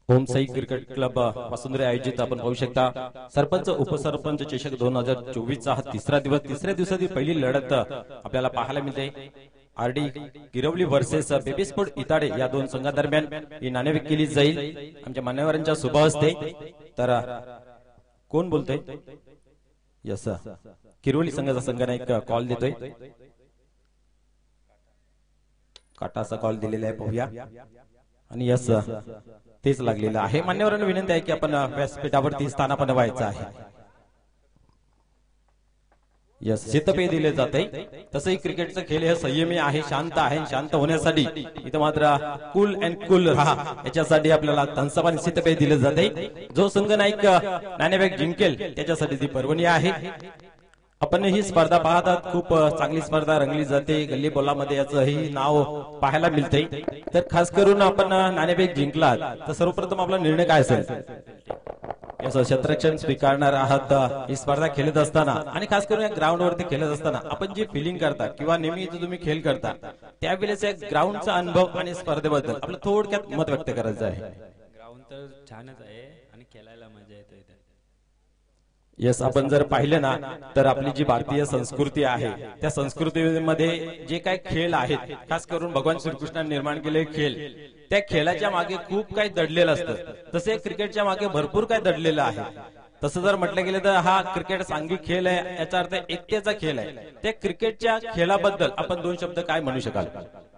Home Sai cricket club Vasundhare आयोजित आपण पाहू शकता सरपंच उपसरपंच चषक 2024 चा हा तिसरा दिवस, तिसऱ्या दिवसाची पहिली लढत आपल्याला पाहायला मिळते। RD Girvali versus baby sport Itade या दोन संघादरम्यान ही नाणेफेक केली जाईल। आमच्या मान्यवरांच्या शुभ हस्ते तर कोण बोलतोय? यस, किरवली संघाचा संघाने एक कॉल देतोय, काटाचा कॉल दिलेला आहे, पाहूया। आणि यस, तेच लागलेलं आहे। मान्यवरांना विनंती आहे की आपण व्यासपीठावरती स्थानापन्न व्हायचं आहे। यस, शीतपेय दिले जाते। तसंही क्रिकेटचा खेळ हे संयमी आहे, शांत आहे। शांत होण्यासाठी इथं मात्र कूल अँड कूल राहा याच्यासाठी आपल्याला थम्सअप आणि शीतपेय दिले जाते। जो संघ नायक नाणेफेक जिंकेल त्याच्यासाठी ती पर्वणी आहे। आपण ही स्पर्धा पाहतात, खूप चांगली स्पर्धा रंगली जाते। गल्ली बोलामध्ये याचंही नाव पाहायला मिळते। तर खास करून आपण नाणेफेक जिंकलात तर सर्वप्रथम आपला निर्णय काय असेल? याचं क्षेत्ररक्षण स्वीकारणार आहात ही स्पर्धा खेळत असताना, आणि खास करून या ग्राउंड वरती खेळत असताना आपण जे फिलिंग करता किंवा नेहमी जो तुम्ही खेळ करता त्यावेळेस या ग्राउंडचा अनुभव आणि स्पर्धेबद्दल आपलं थोडक्यात मत व्यक्त करायचं आहे। ग्राउंड तर छानच आहे आणि खेळायला मजा येते इथे। यस, आपण जर पाहिलं ना तर आपली जी भारतीय संस्कृती आहे त्या संस्कृतीमध्ये जे काही खेळ आहेत, खास करून भगवान श्रीकृष्णाने निर्माण केलेले खेळ, त्या खेळाच्या मागे खूप काही दडलेलं असतं। तसे क्रिकेटच्या मागे भरपूर काही दडलेलं आहे। तसं जर म्हटलं गेलं तर हा क्रिकेट सांघिक खेळ आहे, याचा अर्थ एकतेचा खेळ आहे। त्या क्रिकेटच्या खेळाबद्दल आपण दोन शब्द काय म्हणू शकाल?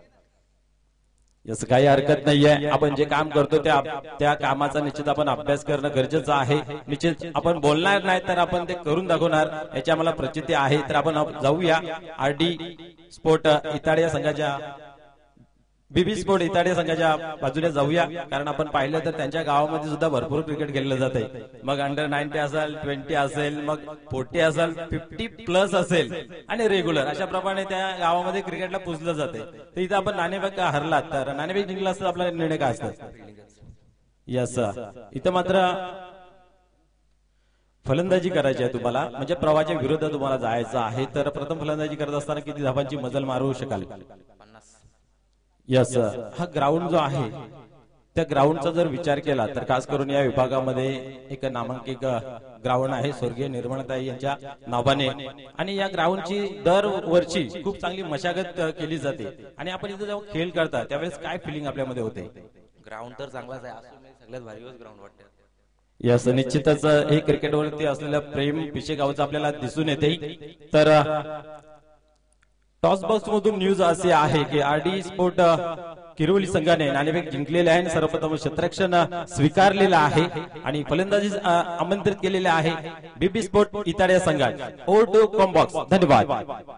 याचं काही हरकत नाहीये। आपण जे काम करतो त्या कामाचा निश्चित आपण अभ्यास करणं गरजेचं आहे। निश्चित आपण बोलणार नाही तर आपण ते करून दाखवणार याची आम्हाला प्रचिती आहे। तर आपण जाऊया आरडी स्पोर्ट इताडे या संघाच्या, बीबी स्पोर्ट इताडे संघाच्या बाजूने जाऊया, कारण आपण पाहिलं तर त्यांच्या गावामध्ये सुद्धा भरपूर क्रिकेट खेळलं जाते। मग अंडर 90 असेल, 20 असेल, मग 40 असेल, 50+ असेल आणि रेग्युलर, अशा प्रमाणे त्या गावामध्ये क्रिकेटला पुजलं जाते। तर इथं आपण नाणेफेक हरला तर नाणेफेक जिंकला असता आपला निर्णय काय असतो? यस, इथं मात्र फलंदाजी करायची आहे तुम्हाला, म्हणजे प्रवाहाच्या विरोधात तुम्हाला जायचं आहे। तर प्रथम फलंदाजी करत असताना किती धावांची मजल मारू शकाल? 50। यस, हा ग्राउंड जो आहे त्या ग्राउंडचा जर विचार केला तर खास करून या विभागामध्ये एक नामांकित ग्राउंड आहे स्वर्गीय निर्मळताई यांच्या नावाने, आणि या ग्राउंडची दरवर्षी खूप चांगली मशागत केली जाते। आणि आपण इथे जेव्हा खेळ करता त्यावेळेस काय फिलिंग आपल्यामध्ये होते? ग्राउंड तर चांगलाच आहे, असून सगळ्यात भारीच ग्राउंड वाटते। यस, निश्चितच हे क्रिकेटवरती असलेलं प्रेम पिशेगावचं आपल्याला दिसून येते। तर टॉस बॉक्स मधून न्यूज असे आहे की आरडी स्पोर्ट किरोली संघाने नाणेफेक जिंकलेले आहे, सर्वप्रथम क्षेत्ररक्षण स्वीकारलेलं आहे आणि फलंदाजी आमंत्रित केलेले आहे बीबी स्पोर्ट इताडे संघाने। ओ टू कॉम बॉक्स, धन्यवाद।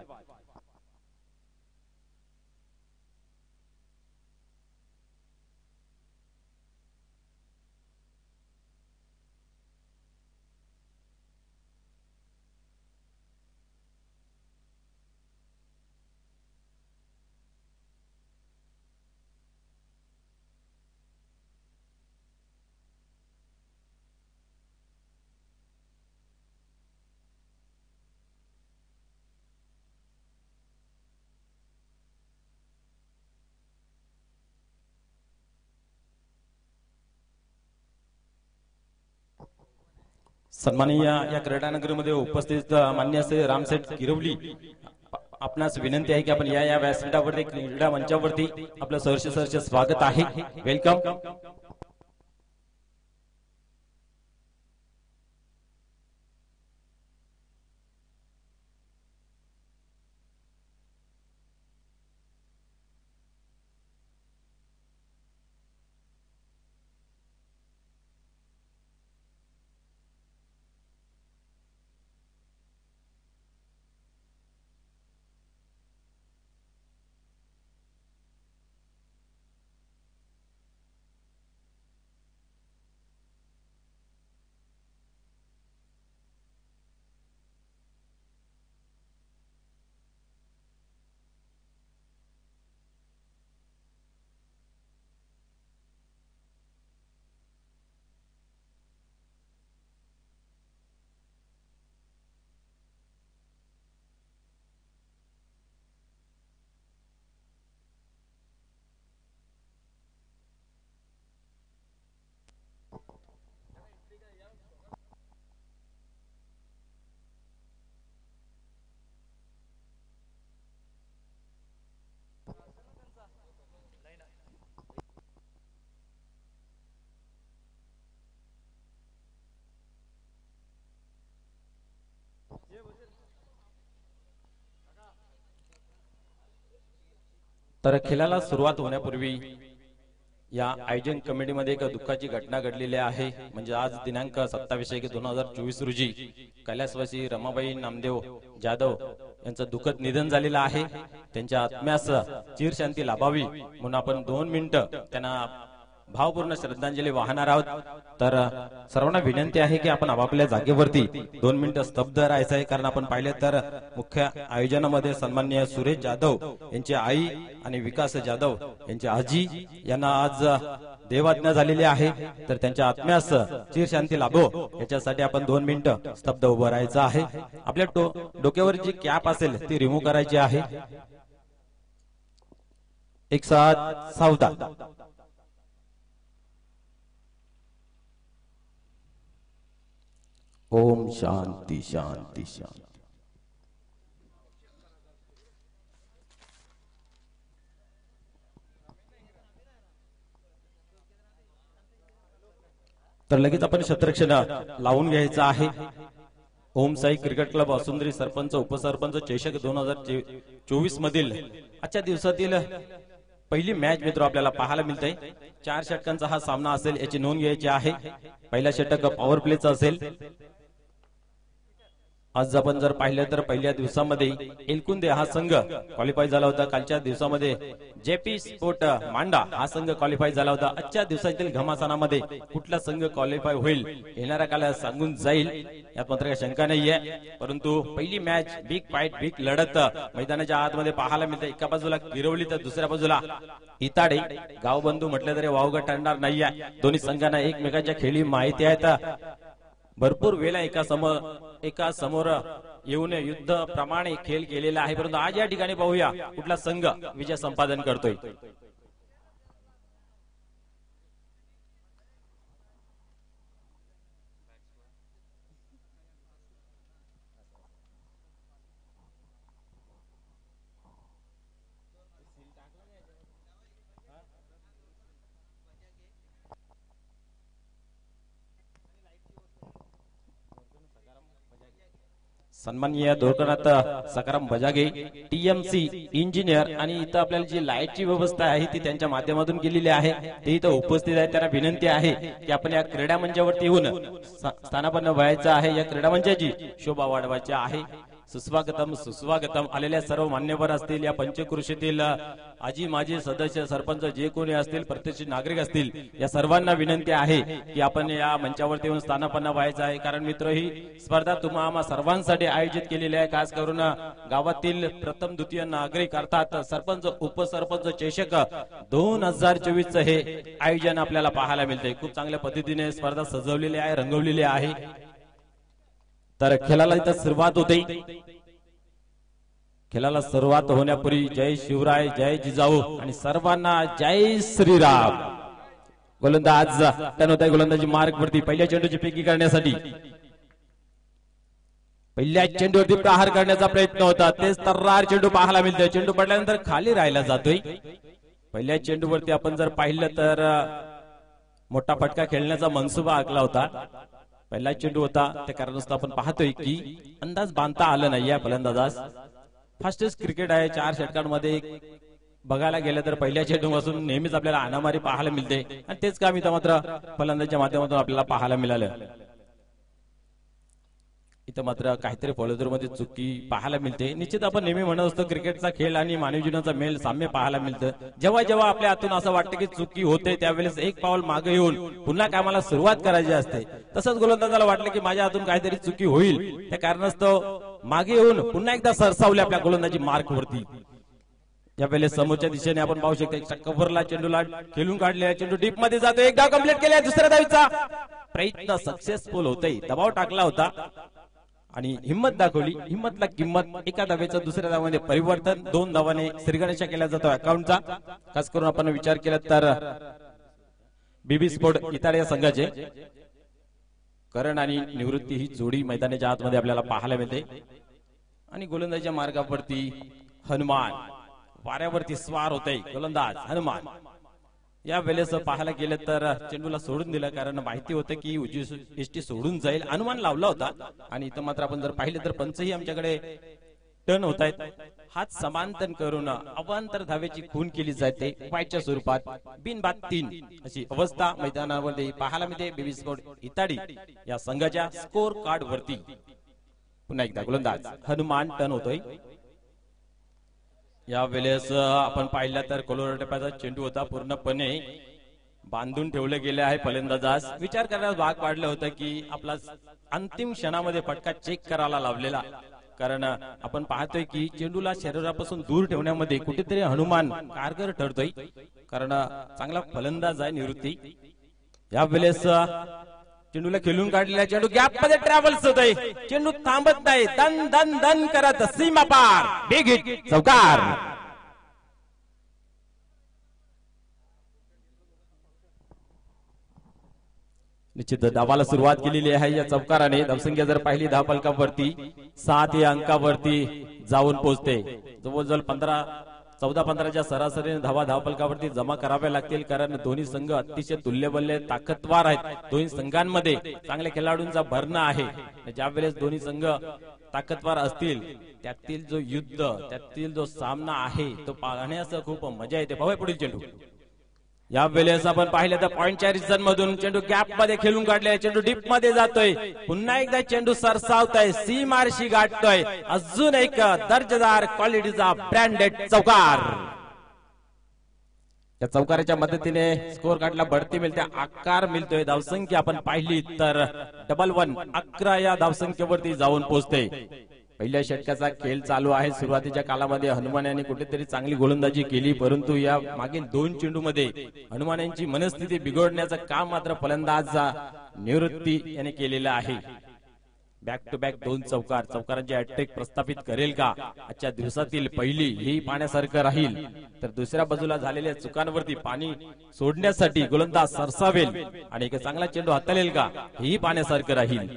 सन्माननीय या क्रीडानगरीमध्ये उपस्थित मान्य असे रामसेठ किरवली, आपणास विनंती आहे की आपण या व्यासपीठावरती क्रीडा मंचावरती आपलं सहर्ष स्वागत आहे। वेलकम। तर खेळाला सुरुवात होण्यापूर्वी या आयोजन कमिटीमध्ये एक दुःखाची घटना घडलेली आहे. म्हणजे आज दिनांक 27/1/2024 रोजी कैलासवासी रमाबाई नामदेव जाधव यांचं दुःखद निधन झालेलं आहे. त्यांच्या आत्म्यास चिरशांती लाभावी म्हणून आपण 2 मिनिटं त्यांना भावपूर्ण श्रद्धांजली वाहणार आहोत. तर सर्वांना विनंती आहे की आपण आपापल्या जागेवरती 2 मिनिटं स्तब्ध राहायचं आहे. कारण आपण पाहिले तर मुख्य आयोजनामध्ये सन्माननीय सुरेश जाधव यांची आई आणि विकास जाधव यांची आजी यांना आज देवाज्ञा झालेली आहे. तर त्यांच्या आत्म्यास चिरशांती लाभो याच्यासाठी आपण 2 मिनिटं स्तब्ध उभं राहायचं आहे. आपल्या डोक्यावर जी कॅप असेल ती रिमूव्ह करायची आहे. एक साथ सावधान. ओम शांती शांती शांती. तर लगेच आपण शतरक्षण लावून घ्यायचं आहे. ओम साई क्रिकेट क्लब वसुंधरी सरपंच उपसरपंच चषक 2024 मधील आजच्या दिवसातील पहिली मॅच मित्र आपल्याला पाहायला मिळते. 4 षटकांचा हा सामना असेल याची नोंद घ्यायची आहे. पहिला षटक पॉवर प्लेचा असेल. आज आपण जर पाहिलं तर पहिल्या दिवसामध्ये एलकुंदे हा संघ क्वालिफाय झाला होता. कालच्या दिवसामध्ये जेपी स्पोर्ट मांडा हा संघ क्वालिफाय झाला होता. आजच्या दिवसातील घमासानामध्ये कुठला संघ क्वालिफाय होईल येणाऱ्या काळात सांगून जाईल यात मात्र काही शंका नाहीये. परंतु पहिली मॅच बिग फाईट बिग लढत मैदानाच्या आतमध्ये पाहायला मिळते. एका बाजूला गिरवली तर दुसऱ्या बाजूला इताडे गावबंधू म्हटलं तरी वावगं ठरणार नाहीये. दोन्ही संघांना एकमेकांच्या खेळी माहिती आहेत. भरपूर वेळा एका समोर येऊन युद्ध प्रमाणे खेळ केलेला आहे. परंतु आज या ठिकाणी पाहूया कुठला संघ विजय संपादन करतोय. सन्माननीय दोरकनाथ सकाराम बजागे टीएमसी इंजिनियर आणि इथं आपल्याला जी लाईटची व्यवस्था आहे ती त्यांच्या माध्यमातून केलेली आहे. ते इथं उपस्थित आहे. त्यांना विनंती आहे की आपण या क्रीडा मंचावरती येऊन स्थानापन्न व्हायचं आहे. या क्रीडा मंचाची शोभा वाढवायची आहे. सुस्वागतम सुस्वागतम. आलेल्या सर्व मान्यवर असतील या पंचकृषीतील आजी माजी सदस्य सरपंच जे कोणी असतील प्रतिष्ठित नागरिक असतील या सर्वांना विनंती आहे की आपण या मंचावरती येऊन स्थानापन्न व्हायचं आहे. कारण मित्र ही स्पर्धा तुम्हा सर्वांसाठी आयोजित केलेली आहे. खास करून गावातील प्रथम द्वितीय नागरिक अर्थात सरपंच उपसरपंच चषक 2024 हे आयोजन आपल्याला पाहायला मिळते. खूप चांगल्या पद्धतीने स्पर्धा सजवलेली आहे रंगवलेली आहे. तर खेळाला इथं सुरुवात होते. खेळाला सुरुवात होण्यापूर्वी जय शिवराय जय जिजाऊ आणि सर्वांना जय श्रीराम. गोलंदाज त्यानंतर गोलंदाजी मार्ग वरती पहिल्या चेंडूची फेकी करण्यासाठी पहिल्या चेंडूवरती प्रहार करण्याचा प्रयत्न होता. तेच तर्रार चेंडू पाहायला मिळतोय. चेंडू पडल्यानंतर खाली राहायला जातोय. पहिल्या चेंडूवरती आपण जर पाहिलं तर मोठा फटका खेळण्याचा मनसुबा आखला होता. पहिला चेंडू होता त्या कारणास्तव आपण पाहतोय की अंदाज बांधता आला नाही या फलंदाजास. फास्टेस्ट क्रिकेट आहे. 4 षटकांमध्ये बघायला गेलं तर पहिल्या चेंडूपासून नेहमीच आपल्याला हाणामारी पाहायला मिळते आणि तेच काम इथं मात्र फलंदाजाच्या माध्यमातून आपल्याला पाहायला मिळालं. इथं मात्र काहीतरी फॉलोदरमध्ये चुकी पाहायला मिळते. निश्चित आपण नेहमी म्हणत असतो क्रिकेटचा खेळ आणि मानवी जीवनाचा मेल साम्य पाहायला मिळतं. जेव्हा जेव्हा आपल्या हातून असं वाटतं की चुकी होते त्यावेळेस एक पाऊल मागे येऊन पुन्हा कामाला सुरुवात करायची असते. तसंच गोलंदाजाला वाटलं की माझ्या हातून काहीतरी चुकी होईल त्या कारणास्तव मागे येऊन पुन्हा एकदा सरसावले आपल्या गोलंदाजी मार्क वरती. यावेळेस समोरच्या दिशेने आपण पाहू शकतो कव्हरला चेंडूला खेळून काढलेला चेंडू डीप मध्ये जातो. एक धाव कंप्लीट केला. दुसऱ्या धावीचा प्रयत्न सक्सेसफुल होतोय. दबाव टाकला होता आणि हिम्मत दाखवली. हिम्मतला किंमत. एका धावेचं दुसऱ्या धावामध्ये परिवर्तन 2 धावाने श्रीगणेशा केला जातो अकाउंटचा. खास करून आपण विचार केला तर बीबी स्पोर्ट इतालिया संघाचे करण आणि निवृत्ती ही जोडी मैदानाच्या आतमध्ये आपल्याला पाहायला मिळते. आणि गोलंदाजीच्या मार्गावरती हनुमान वाऱ्यावरती स्वार होते. गोलंदाज हनुमान या वेळेस पाहायला गेलं तर चेंडूला सोडून दिलं कारण माहिती होतं की उजवी एसटी सोडून जाईल. अनुमान लावला होता आणि इथं मात्र आपण जर पाहिलं तर पंचही आमच्याकडे टर्न होत आहेत हात समांतर करून अवांतर धावेची खून केली जाते वायच्या स्वरूपात बिनबाद 3 अशी अवस्था मैदानामध्ये पाहायला मिळते बेबी स्पोर्ट इताडी या संघाच्या स्कोर कार्ड वरती। पुन्हा एकदा गोलंदाज हनुमान टर्न होतोय। या वेळेस आपण पाहिलं तर कोलोराडोचा चेंडू होता पूर्णपणे बांधून ठेवले गेले आहे फलंदाजास विचार करण्यास भाग पाडलं होतं की आपला अंतिम क्षणामध्ये फटका चेक करायला लावलेला कारण आपण पाहतोय की चेंडूला शरीरापासून दूर ठेवण्यामध्ये कुठेतरी हनुमान कारगर ठरतोय कारण चांगला फलंदाज आहे निवृत्ती। या वेळेस चेंडूला खेळून काढलेला चेंडू गॅप मध्ये ट्रॅव्हल्स होतोय चेंडू थांबत नाही दन दन दन करत सीमा पार बिग हिट चौकार। निश्चित धावाला सुरुवात केलेली आहे या चौकाराने धावसंख्या जर पाहिली धावफलकावरती 7 या अंकावरती जाऊन पोहोचते जवळजवळ 14-15च्या सरासरीने धावा धावफलकावरती जमा कराव्या लागतील कारण दोन्ही संघ अतिशय तुल्यबल्य ताकदवार आहेत दोन्ही संघांमध्ये चांगल्या खेळाडूंचा भरणा आहे ज्या वेळेस दोन्ही संघ ताकदवार असतील त्यातील जो युद्ध त्यातील जो सामना आहे तो पाहण्यास खूप मजा येते। पाहूया पुढील चेंडू। या वेळेस आपण पाहिलं तर पॉइंटच्या रिजन मधून चेंडू गॅप मध्ये खेळून काढले चेंडू डीप मध्ये जातोय पुन्हा एकदा चेंडू सरसावतोय सीमारशी गाठतोय अजून एक दर्जेदार क्वालिटीचा ब्रँडेड चौकार। या चौकाराच्या मदतीने स्कोर कार्डला बढती मिळते आकार मिळतोय धावसंख्या आपण पाहिली तर 11 11 या धावसंख्येवरती जाऊन पोहोचते। पहिल्या षटकाचा खेळ चालू आहे सुरुवातीच्या कालामध्ये हनुमान यांनी कुठेतरी चांगली गोलंदाजी केली परंतु या मागील 2 चेंडूमध्ये हनुमान यांची मनस्थिती बिघडण्याचं काम मात्र फलंदाज निवृत्ती याने केलेलं आहे। बॅक टू बॅक 2 चौकारांची हॅट्रिक प्रस्थापित करेल का आजच्या दिवसातील पहिली ही पाहण्यासारखं राहील तर दुसऱ्या बाजूला झालेल्या चुकांवरती पाणी सोडण्यासाठी गोलंदाज सरसावेल आणि एक चांगला चेंडू हाताळेल का हेही पाहण्यासारखं राहील।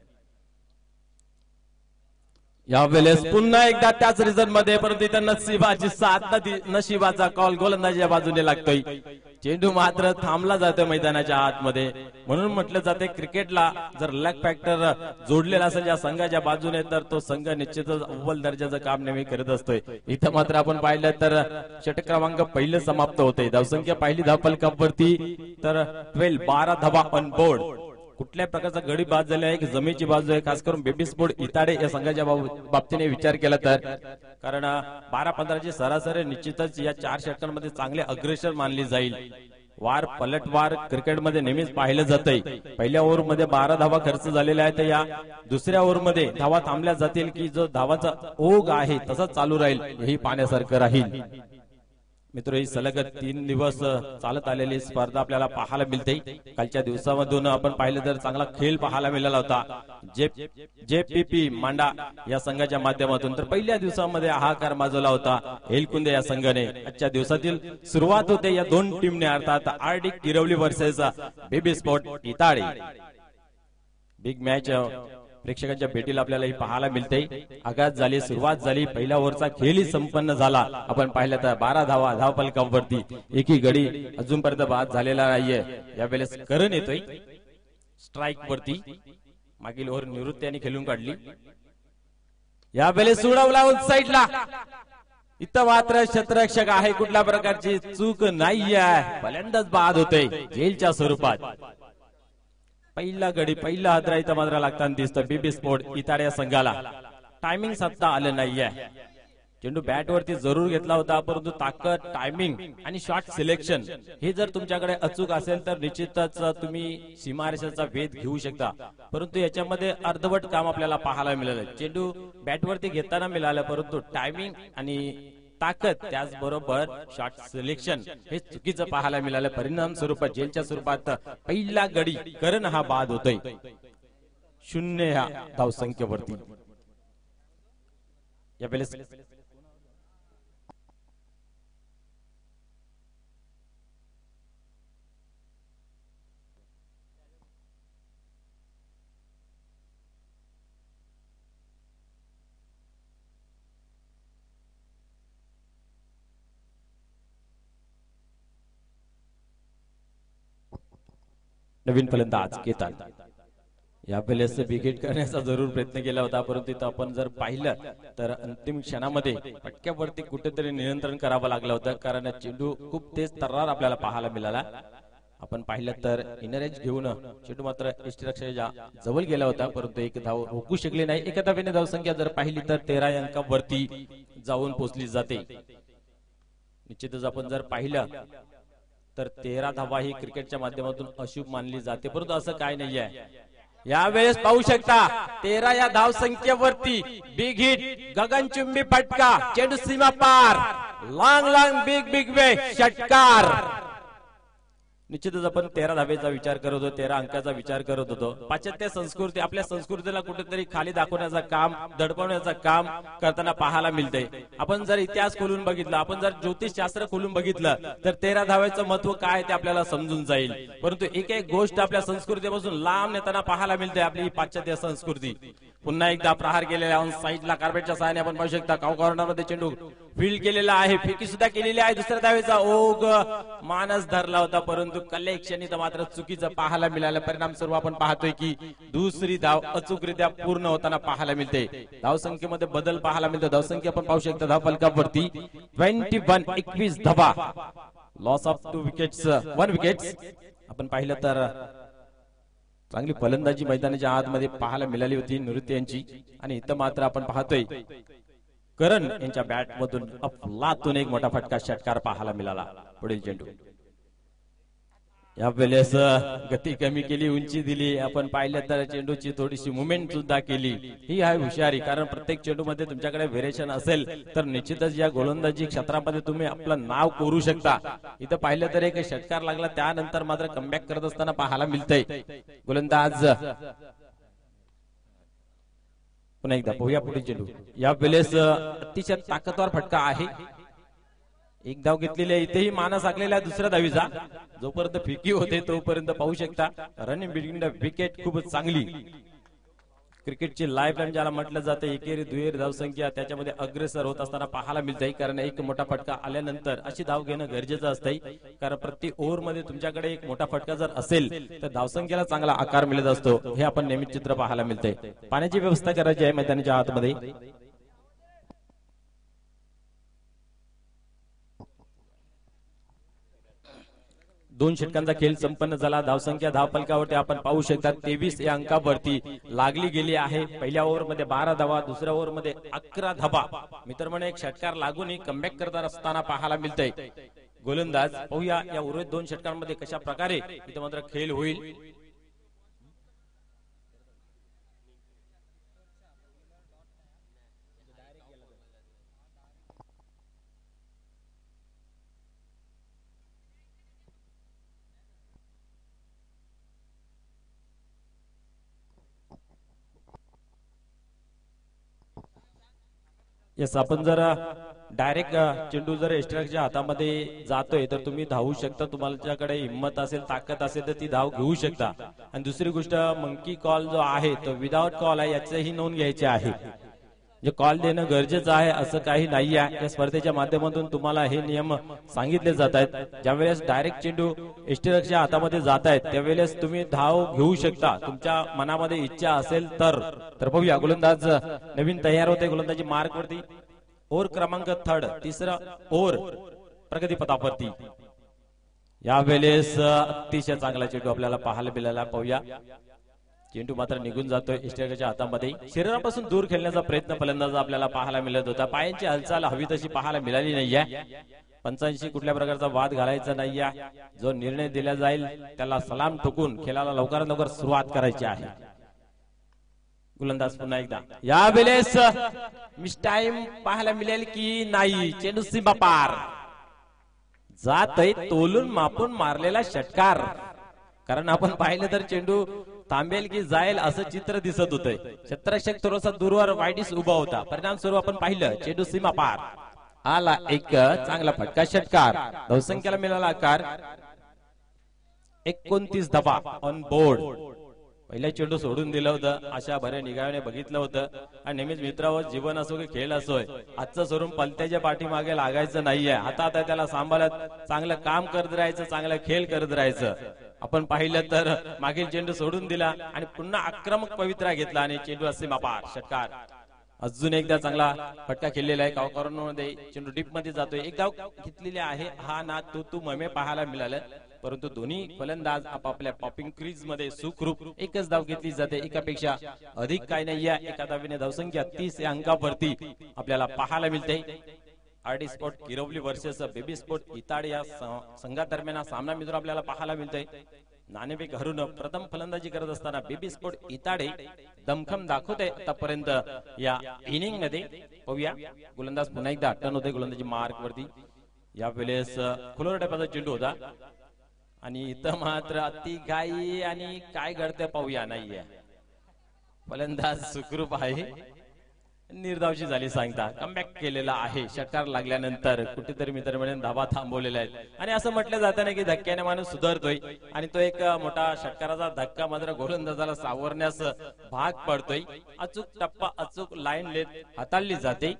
या वेळेस पुन्हा एकदा त्याच रिझन मध्ये परंतु इथं नशिबाची साथ नशिबाचा कॉल गोलंदाजीच्या बाजूने लागतोय चेंडू मात्र थांबला जातोय मैदानाच्या आतमध्ये म्हणून म्हटलं जाते क्रिकेटला जर लक फॅक्टर जोडलेला असेल या संघाच्या बाजूने तर तो संघ निश्चितच अव्वल दर्जाचं काम नेहमी करत असतोय। इथं मात्र आपण पाहिलं तर षटक क्रमांक पहिलं समाप्त होते धावसंख्या पाहिली धावफलकावरती तर 12 धावा ऑन बोर्ड कुठल्या प्रकारचा गडी बाद झाला आहे की जमेची बाजू आहे खास करून बेबी स्पोर्ट इताडे या संघाच्या बाबतीने विचार केला तर कारण 12-15ची सरासरी निश्चितच या 4 षटकांमध्ये चांगले अग्रेसर मानली जाईल। वार पलटवार क्रिकेटमध्ये नेहमीच पाहिलं जातंय पहिल्या ओव्हरमध्ये 12 धावा खर्च झालेला आहे तर या दुसऱ्या ओव्हरमध्ये धावा थांबल्या जातील की जो धावाचा ओघ आहे तसाच चालू राहील हेही पाहण्यासारखं राहील। मित्र ही सलग 3 दिवस चालत आलेली स्पर्धा आपल्याला पाहायला मिळते कालच्या दिवसामधून आपण पाहिलं तर चांगला खेळ पाहायला मिळाला होता जेपीपी मांडा या संघाच्या माध्यमातून तर पहिल्या दिवसामध्ये हाकार माजवला होता एलकुंदे या संघाने। आजच्या दिवसातील सुरुवात होते या 2 टीमने अर्थात RD Kirvali versus baby sport Itade big match प्रेक्षकांच्या भेटीला आपल्याला ही पाहायला मिळते। आघात झाली सुरुवात झाली पहिल्या ओव्हरचा खेळही संपन्न झाला आपण पाहिलं तर 12 धावा धावफलकावरती एकही गडी अजूनपर्यंत बाद झालेला नाहीये। यावेळेस करण येतोय स्ट्राइक वरती मागील ओव्हर निवृत्ती यांनी खेळून काढली यावेळेस सोडवला साईडला इथं मात्र क्षेत्ररक्षक आहे कुठल्या प्रकारची चूक नाहीये फलंदाज बाद होते जेलच्या स्वरूपात पहिला गडी पहिला हादरा इथं मात्र लागताना दिसतोय बेबी स्पोर्ट इताडे संघाला टायमिंग साधता आलं नाहीये चेंडू बॅट वरती जरूर घेतला होता परंतु ताकद टायमिंग आणि शॉट सिलेक्शन हे जर तुमच्याकडे अचूक असेल तर निश्चितच तुम्ही सीमारेषेचा वेध घेऊ शकता परंतु याच्यामध्ये अर्धवट काम आपल्याला पाहायला मिळालं चेंडू बॅट वरती घेताना मिळालं परंतु टायमिंग आणि ताकद त्याचबरोबर शॉट सिलेक्शन हे चुकीचं पाहायला मिळालं परिणाम स्वरूपात जेलच्या स्वरूपात पहिला गडी करण हा बाद होतोय 0 ह्या धावसंख्येवरती। यावेळेस नवीन फलंदाज केतन यावेळेस विकेट करण्याचा जरूर प्रयत्न केला होता, परंतु इथं आपण जर पाहिलं तर अंतिम क्षणामध्ये फटक्यावरती कुठेतरी नियंत्रण करावं लागलं होतं, कारण चेंडू खूप तेज तर्रार आपल्याला पाहायला मिळाला. आपण पाहिलं तर इनर एज घेऊन चेंडू मात्र यष्टीरक्षकाच्या जवळ गेला होता, परंतु एक धाव रोखू शकले नाही. एका धावेने धावसंख्या जर पाहिली तर 13 अंकावरती जाऊन पोहोचली जाते. निश्चितच आपण जर पाहिलं तर 13 धावा ही क्रिकेटच्या माध्यमातून अशुभ मानली जाते, परंतु असं काय नाहीये. यावेळेस पाहू शकता 13 या धाव संख्येवरती बिग हिट, गगनचुंबी फटका, चेंडू सीमा पार, लॉंग बिग वे षटकार. निश्चितच आपण 13 धावेचा विचार करत होतो, 13 अंकाचा विचार करत होतो. पाश्चात्य संस्कृती आपल्या संस्कृतीला कुठेतरी खाली दाखवण्याचं काम, दडपवण्याचं काम करताना पाहायला मिळते. आपण जर इतिहास खोलून बघितला, आपण जर ज्योतिषशास्त्र खोलून बघितलं तर 13 धावेचं महत्व काय ते आपल्याला समजून जाईल. परंतु एक गोष्ट आपल्या संस्कृतीपासून लांब नेताना पाहायला मिळते, आपली पाश्चात्य संस्कृती. पुन्हा एकदा प्रहार केलेला ऑन साईडला कार्पेटच्या सहाय्याने आपण पाहू शकता. कॉर्नर मध्ये चेंडू फील्ड केलेला आहे, फेकी सुद्धा केलेली आहे. दुसऱ्या धावेचा ओघ मानस धरला होता, परंतु कलेक्शन इथं मात्र चुकीचं पाहायला मिळालं. परिणाम स्वरूप आपण पाहतोय की दुसरी धाव अचूकरित्या पूर्ण होताना पाहायला मिळते. धावसंख्येमध्ये बदल पाहायला मिळतो. धावसंख्या आपण पाहू शकता धाव फलकावरती 21 धावा, लॉस ऑफ 2 विकेट्स, 1 विकेट्स. आपण पाहिलं तर चांगली फलंदाजी मैदानाच्या आतमध्ये पाहायला मिळाली होती नृत्य यांची, आणि इथं मात्र आपण पाहतोय करण यांच्या बॅट मधून अफलातून एक मोठा फटका षटकार पाहायला मिळाला. पुढील चेंडू यावेळेस गती कमी केली, उंची दिली. आपण पाहिलं तर चेंडूची थोडीशी मुवमेंट सुद्धा केली. ही आहे हुशारी, कारण प्रत्येक चेंडू मध्ये तुमच्याकडे व्हेरिएशन असेल तर निश्चितच या गोलंदाजी क्षेत्रामध्ये तुम्ही आपलं नाव कोरू शकता. इथं पाहिलं तर एक षटकार लागला, त्यानंतर मात्र कमबॅक करत असताना पाहायला मिळतंय. गोलंदाज पुन्हा एकदा पाहूया पुढील चेंडू. यावेळेस अतिशय ताकदवार फटका आहे. एक धाव घेतलेली आहे, इथेही मानस आखलेला आहे दुसऱ्या धावीचा. जोपर्यंत फिकी होते तोपर्यंत पाहू शकता रनिंग बिटवीन द विकेट खूपच चांगली. क्रिकेटची लाईफ लाईन ज्याला म्हटलं जातं, एकेरी दुहेरी धावसंख्या त्याच्यामध्ये अग्रेसर होत असताना पाहायला मिळते. कारण एक मोठा फटका आल्यानंतर अशी धाव घेणं गरजेचं असतंय, कारण प्रत्येक ओव्हर मध्ये तुमच्याकडे एक मोठा फटका जर असेल तर धावसंख्येला चांगला आकार मिळत असतो. हे आपण नेहमीच चित्र पाहायला मिळते. पाण्याची व्यवस्था करायची आहे मैदानाच्या आतमध्ये. दोन षटकांचा खेळ संपन्न झाला. धावसंख्या धावफलकावरती आपण पाहू शकता 23 या अंकावरती लागली गेली आहे. पहिल्या ओव्हर मध्ये 12 धावा, दुसऱ्या ओव्हर मध्ये 11 धावा. मित्रमंडळी एक षटकार लागूनही कमबॅक करत असताना पाहायला मिळतंय. गोलंदाज पाहूया या उर्वरित 2 षटकांमध्ये कशा प्रकारे इथे मात्र खेळ होईल. आपण जर डायरेक्ट चेंडू जर यष्टीरक्षकाच्या हातामध्ये जातोय तर तुम्ही धावू शकता. तुमच्याकडे हिंमत असेल, ताकद असेल तर ती धाव घेऊ शकता. आणि दुसरी गोष्ट मंकी कॉल जो आहे तो विदाउट कॉल आहे, याचीही नोंद घ्यायची आहे. जे कॉल देणं गरजेचं आहे असं काही नाही आहे. या स्पर्धेच्या माध्यमातून तुम्हाला हे नियम सांगितले जात आहेत. ज्यावेळेस डायरेक्ट चेंडू यष्टीरक्षकाच्या हातामध्ये जात आहेत त्यावेळेस तुम्ही धाव घेऊ शकता, तुमच्या मनामध्ये इच्छा असेल तर. पाहूया गोलंदाज नवीन तयार होते गोलंदाजी मार्क वरती. ओव्हर क्रमांक 3, तिसरा ओव्हर प्रगतीपथावरती. यावेळेस अतिशय चांगला चेंडू आपल्याला पाहायला मिळाला. पाहूया चेंडू मात्र निघून जातोय यष्टीरक्षकाच्या हातामध्ये. शरीरापासून दूर खेळण्याचा प्रयत्न फलंदाज आपल्याला पाहायला मिळत होता. पायांची हालचाल हवी तशी पाहायला मिळाली नाहीये. पंचांशी कुठल्या प्रकारचा वाद घालायचा नाहीये. जो निर्णय दिला जाईल त्याला सलाम ठोकून खेळाला लवकरात लवकर सुरुवात करायची आहे. गोलंदाज पुन्हा एकदा. यावेळेस मिस टाइम पाहायला मिळेल की नाही. चेंडू सीमा पार जातोय, तोलून मापून मारलेला षटकार. कारण आपण पाहिलं तर चेंडू थांबेल की जाईल असं चित्र दिसत होतंय. क्षेत्ररक्षक थोडासा दूरवर वाईडीस उभा होता. परिणाम स्वरूप आपण पाहिलं चेंडू सीमा पार आला. एक चांगला फटका षटकार. धावसंख्येला मिळाला आकार 29 धावा ऑन बोर्ड. पहिला चेंडू सोडून दिलं होतं, अशा बऱ्या निगाने बघितलं होतं. आणि नेहमीच मित्रावर जीवन असो की खेळ असोय, आजचं स्वरूप पलत्याच्या पाठीमागे लागायचं नाहीये. आता त्याला सांभाळत चांगलं काम करत राहायचं, चांगलं खेळ करत राहायचं. आपण पाहिलं तर मागील चेंडू सोडून दिला आणि पुन्हा आक्रमक पवित्रा घेतला आणि चेंडू सीमापार षटकार. अजून एकदा चांगला फटका खेळलेला आहे कॉर्नरमध्ये. चेंडू डीप मध्ये जातोय. एक धाव घेतलेली आहे. हा ना तू ममे पाहायला मिळालं, परंतु दोन्ही फलंदाज आपापल्या पॉपिंग क्रीज मध्ये सुखरूप एकच धाव घेतली जाते. एकापेक्षा अधिक काय नाही. एका धावेने धावसंख्या 30 या अंकावरती आपल्याला पाहायला मिळते. RD sport Kirvali versus baby sport Itad या संघादरम्यान सामना मित्र आपल्याला पाहायला मिळतोय. नाणेफेक हरून प्रथम फलंदाजी करत असताना बेबी स्पोर्ट इताडे दमखम दाखवते आतापर्यंत या इनिंग मध्ये. पाहूया गोलंदाज पुन्हा एकदा टर्न होते गोलंदाजी मार्क वरती. या वेळेस खुलोर टप्प्याचा चेंडू होता आणि इथं मात्र अति घाई आणि काय घडते पाहूया. नाहीये फलंदाज सुखरूप आहे. निर्धावशी झाली सांगता कमबॅक केलेला आहे. षटकार लागल्यानंतर कुठेतरी मित्रमंडळी धावा थांबवलेल्या आहेत आणि असं म्हटलं जातं ना की धक्क्याने माणूस सुधारतोय आणि तो एक मोठा षटकाराचा धक्का मात्र गोलंदाजाला सावरण्यास भाग पडतोय. अचूक टप्पा अचूक लाईन लेत हाताळली जाते.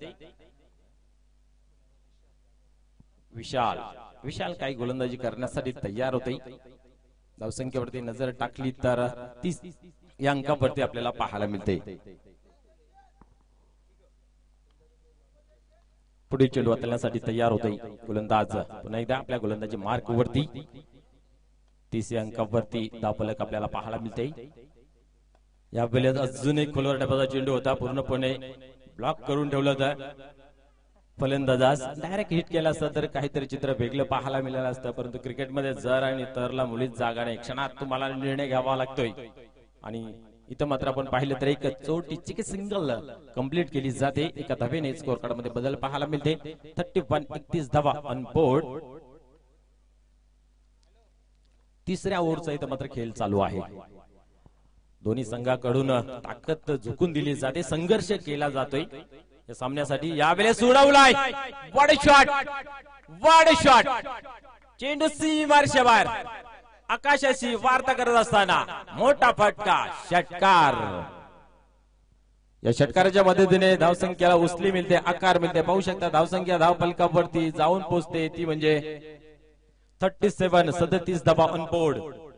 विशाल काही गोलंदाजी करण्यासाठी तयार होते. धावसंख्येवरती नजर टाकली तर 30 या अंकावरती आपल्याला पाहायला मिळते. पुढील चेंडू हाताळण्यासाठी तयार होते गोलंदाज. पुन्हा एकदा आपल्या गोलंदाजी मार्क वरती 30 या अंकावरती धावफलक आपल्याला पाहायला मिळते. या वेळेस अजून एक खोलवर टप्प्याचा चेंडू होता. पूर्णपणे ब्लॉक करून ठेवलं होतं. फलंदाजास डायरेक्ट हिट केला असता तर काहीतरी चित्र वेगळं पाहायला मिळालं असतं, परंतु क्रिकेटमध्ये जर आणि तरला मुलीच जागा नाही. क्षणात तुम्हाला निर्णय घ्यावा लागतोय आणि इथं मात्र आपण पाहिलं तर एक चोटीची सिंगल कंप्लीट केली जाते. एका धावेने स्कोर कार्ड मध्ये बदल पाहायला मिळते. 31 धावा ऑन बोर्ड. तिसऱ्या ओव्हरचा इथं मात्र खेळ चालू आहे. दोन्ही संघाकडून ताकद झुकून दिली जाते. संघर्ष केला जातोय या सामन्यासाठी. यावेळेस उडवलाय वॉड शॉट चेंडू सीमारेषे बाहेर आकाशाशी वार्ता करत असताना मोठा फटका षटकार. या षटकाराच्या मदतीने धावसंख्येला उचली मिळते, आकार मिळते. पाहू शकता धावसंख्या धाव फलकावरती जाऊन पोहोचते. ती म्हणजे 37 धावा ऑन बोर्ड.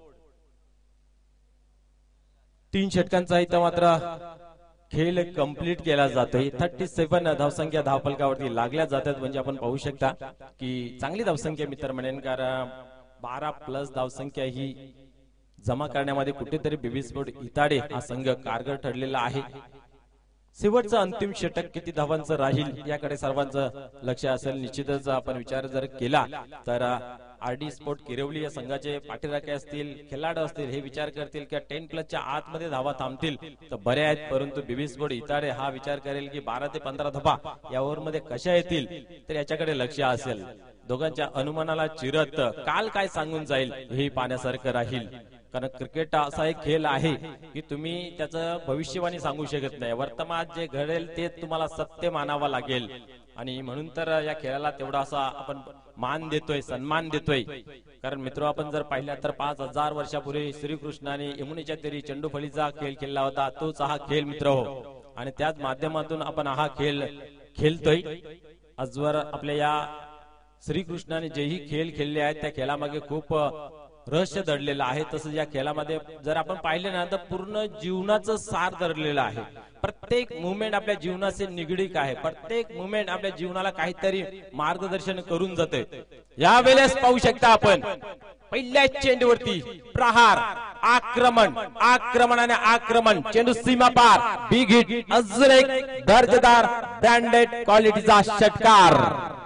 3 षटकांचा इथं मात्र खेळ कंप्लीट केला जातोय. 37 धावसंख्या धाव फलकावरती लागल्या जातात. म्हणजे आपण पाहू शकता की चांगली धावसंख्या मित्र म्हणेन, कारण 12+ धावसंख्या ही जमा करण्यामध्ये कुठेतरी बेबी स्पोर्ट इताडे हा संघ कारगर ठरलेला आहे. शेवटचं अंतिम षटक किती धावांचं राहील याकडे सर्वांचं लक्ष असेल. निश्चितच आपण विचार जर केला तर आरडी स्पोर्ट किरवली या संघाचे पाठीराखे असतील, खेळाडू असतील, हे विचार करतील की 10+ आतमध्ये धावा थांबतील तर बरे आहेत, परंतु बेबी स्पोर्ट इताडे हा विचार करेल की 12 ते 15 धावा या ओव्हर मध्ये कशा येतील तर याच्याकडे लक्ष असेल. दोघांच्या अनुमानाला चिरत काल काय सांगून जाईल हे पाहण्यासारखं राहील. कारण क्रिकेट असा एक खेळ आहे की तुम्ही त्याचं भविष्यवाणी सांगू शकत नाही. वर्तमान जे घडेल ते तुम्हाला सत्य मानावा लागेल आणि म्हणून तर या खेळाला तेवढा असा आपण मान देतोय, सन्मान देतोय. कारण मित्र आपण जर पाहिला तर 5000 वर्षापूर्वी श्रीकृष्णाने यमुनेच्या तीरी चेंडूफळीचा खेळ खेळला होता. तोच हा खेळ मित्र हो आणि त्याच माध्यमातून आपण हा खेळ खेळतोय. आजवर आपल्या या श्रीकृष्णाने जेही खेळ खेळले आहेत त्या खेळामागे खूप रहस्य दडलेलं आहे. तसंच या खेळामध्ये जर आपण पाहिले ना तर पूर्ण जीवनाचं सार दडलेलं आहे. प्रत्येक मुवमेंट आपल्या जीवनाशी निगडीत आहे. प्रत्येक मुवमेंट आपल्या जीवनाला काहीतरी मार्गदर्शन करून जाते. यावेळेस पाहू शकता आपण पहिल्या चेंडूवरती प्रहार, आक्रमण आणि आक्रमण. चेंडू सीमा पार, बिग हिट. अजून एक दर्जेदार ब्रँडेड क्वालिटीचा षटकार.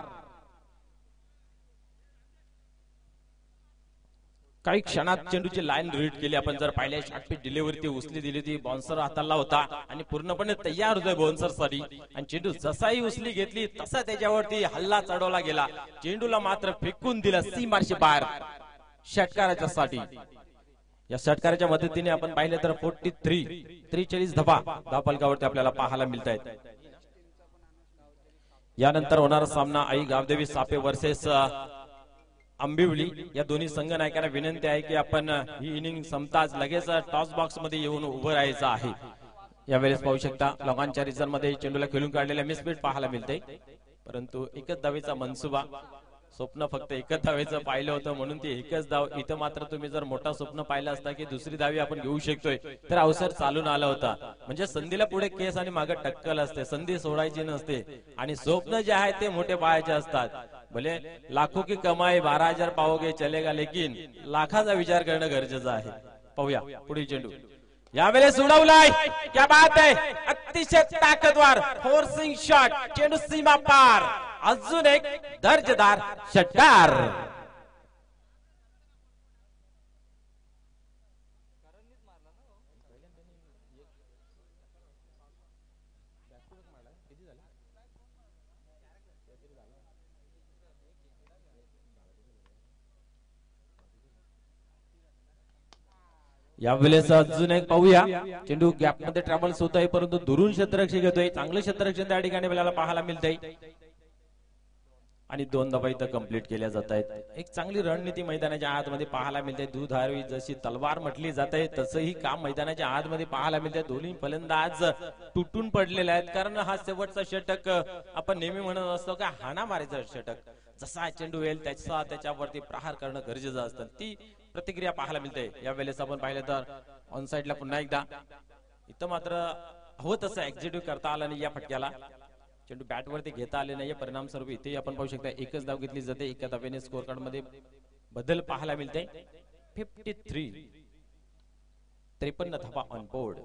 काही क्षणात चेंडूची लाईन रीड केली. आपण जर पाहिले शॉर्टपिच डिलिव्हरी उचली दिली होती. बाउन्सर हाताला होता आणि पूर्णपणे तयार होतोय बाउन्सर साठी आणि चेंडू जसाही उचली घेतली तसा त्याच्यावरती हल्ला चढवला गेला. चेंडूला मात्र फेकून दिला सीमारेषे बाहेर षटकाराच्या साठी. या षटकाराच्या मदतीने आपण पाहिले तर 43 धावा धावफलकावरती आपल्याला पाहायला मिळत आहेत. यानंतर होणारा सामना आई गावदेवी सापे वर्सेस आंबिवली. या दोन्ही संघ नायकांना विनंती आहे की आपण ही इनिंग संपताच लगेच टॉस बॉक्स मध्ये येऊन उभं राहायचं आहे. यावेळेस पाहू शकता लोकांच्या रिझन मध्ये चेंडूला खेळून काढलेल्या मिसफिट पाहायला मिळते, परंतु एकच धावेचा मनसुबा स्वप्न फक्त एकच धावेचं पाहिलं होतं म्हणून ती एकच धाव. इथं मात्र तुम्ही जर मोठा स्वप्न पाहिलं असता की दुसरी धावी आपण घेऊ शकतोय तर अवसर चालून आला होता. म्हणजे संधीला पुढे केस आणि मागे टक्कल असते, संधी सोडायची नसते आणि स्वप्न जे आहे ते मोठे पाहायचे असतात. भले लाखो की कमाई 12,000 पाओगे चलेगा लेकिन लाखाचा विचार करणं गरजेचं आहे. पाहूया पुढील चेंडू यावेळेस उडवलाय. क्या बात आहे, अतिशय ताकदवार फोर्सिंग शॉट, चेंडू सीमा पार. अजून एक दर्जेदार षटकार. यावेळेस अजून एक पाहूया. चेंडू गॅप मध्ये ट्रॅव्हल्स होत आहे परंतु दुरून क्षेत्ररक्षक घेतोय. चांगलं क्षेत्ररक्षण त्या ठिकाणी आपल्याला पाहायला मिळतंय आणि 2 धावा इथं कंप्लीट केल्या जात आहेत. एक चांगली रणनीती मैदानाच्या आतमध्ये पाहायला मिळते. दुधारी जशी तलवार म्हटली जाते तसंही काम मैदानाच्या आतमध्ये पाहायला मिळते. दोन्ही फलंदाज तुटून पडलेले आहेत कारण हा शेवटचा षटक आपण नेहमी म्हणत असतो का हाणा मारायचा षटक. जसा चेंडू येईल त्याच्यावरती प्रहार करणं गरजेचं असतं. ती प्रतिक्रिया पाहायला मिळते. यावेळेस आपण पाहिलं तर ऑन साइडला पुन्हा एकदा इथं मात्र हवं तसं एक्झिक्यूट करता आलं नाही या फटक्याला. चेंडू बॅट वरती घेता आले नाही. परिणाम स्वरूप इथे आपण पाहू शकता एकच धाव घेतली जाते. एका धावेने स्कोर कार्ड मध्ये बदल पाहायला मिळते. 53 धावा ऑन बोर्ड.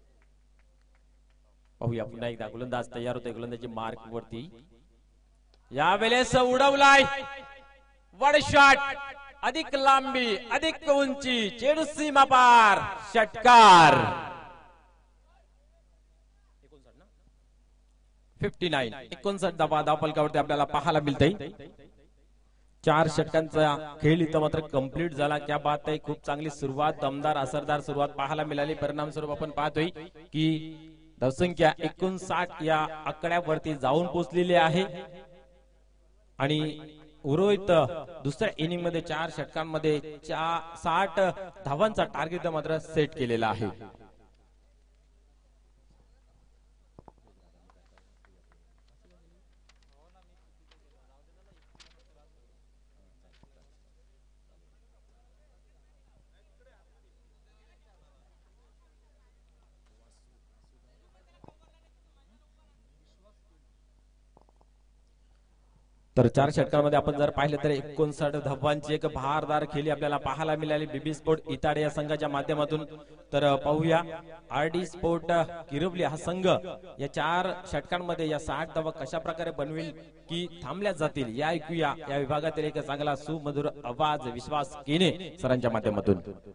पाहूया पुन्हा एकदा गोलंदाज तयार होते. गोलंदाजी मार्क वरती यावेळेस उडवलाय. वड शॉट, अधिक लांबी, अधिक उंची, चेंडू सीमा पार, षटकार. 59 धावा धावफलकावरती आपल्याला पाहायला मिळते. 4 षटकांचा खेळ इथं मात्र कंप्लीट झाला. क्या बात आहे, खूप चांगली सुरुवात, दमदार असरदार सुरुवात पाहायला मिळाली. परिणाम स्वरूप आपण पाहतोय की धावसंख्या 59 या आकड्यावरती जाऊन पोहोचलेली आहे आणि उर्वरित दुसऱ्या इनिंग मध्ये 4 षटकांमध्ये 60 धावांचा टार्गेट मात्र सेट केलेला आहे. तर 4 षटकांमध्ये आपण जर पाहिलं तर 59 धावांची एक भारदार खेळी आपल्याला पाहायला मिळाली बीबी स्पोर्ट इताडे या संघाच्या माध्यमातून. तर पाहूया आरडी स्पोर्ट किरवली हा संघ या 4 षटकांमध्ये या 60 धावा कशा प्रकारे बनवेल की थांबल्या जातील या ऐकूया या विभागातील एक चांगला सुमधुर आवाज विश्वास केने सरांच्या माध्यमातून.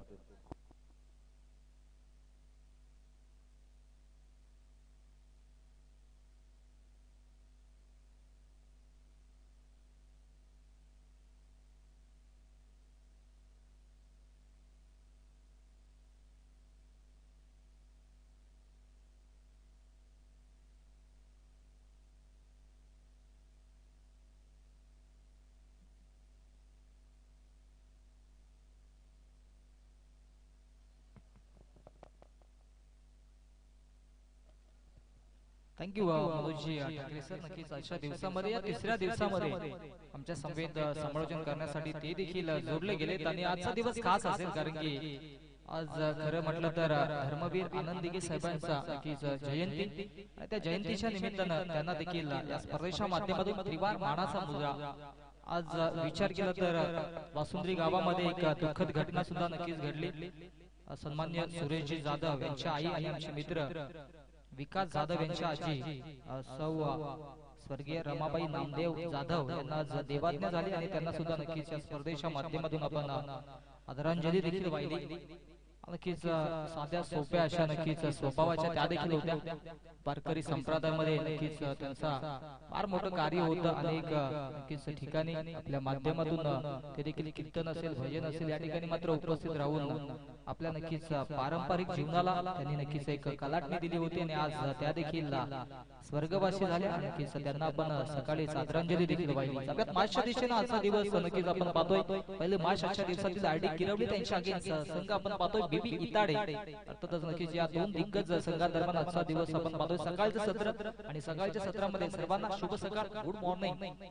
Thank you Manoji Thakre sir. नक्कीच आजच्या दिवसामध्ये या तिसऱ्या दिवसामध्ये आमच्या संवेद समालोचन करण्यासाठी ते देखील जोडले गेलेत आणि आजचा दिवस खास असेल कारण की आज खरं म्हटलं तर धर्मवीर आनंद दिघे साहेबांचा नक्कीच जयंती आणि त्या जयंतीच्या निमित्तानं त्यांना देखील या स्पर्धेच्या माध्यमातून त्रिवार मानाचा मुजरा. आज विचार केला तर वासुंद्री गावामध्ये एक दुःखद घटना सुद्धा नक्कीच घडली. सन्मान्य सुरेशजी जाधव यांच्या आई आणि आमचे मित्र विकास जाधव यांच्या आजी सौ स्वर्गीय रमाबाई नामदेव जाधव यांना देवाज्ञा झाली आणि त्यांना सुद्धा नक्कीच या स्पर्धेच्या माध्यमातून आपण आदरांजली देखील वाहिली. नक्कीच साध्या सोप्या अशा नक्कीच स्वभावाच्या त्या देखील होत्या. वारकरी संप्रदायामध्ये नक्कीच त्यांचा फार मोठं कार्य होतं. अनेक नक्कीच ठिकाणी आपल्या माध्यमातून ते देखील कीर्तन असेल भजन असेल या ठिकाणी मात्र उपस्थित राहून आपल्या नक्कीच पारंपरिक जीवनाला त्यांनी नक्कीच एक कलाटणी दिली होती आणि आज त्या देखील स्वर्गवासी झाले. नक्कीच त्यांना आपण सकाळी आदरांजली देखील वाहिली. सगळ्यात मार्चच्या दिशेने आजचा दिवस नक्कीच आपण पाहतोय. पहिले मार्चच्या दिवसातील आरडी किरवली त्यांच्या अगेन्स्ट संघ आपण पाहतोय बीबी इताडे. अर्थातच नक्कीच या 2 दिग्गज संघादरम्यान आजचा दिवस आपण पाहतोय. सकाळचं सत्र आणि सकाळच्या सत्रामध्ये सर्वांना शुभ सकाळ, गुड मॉर्निंग.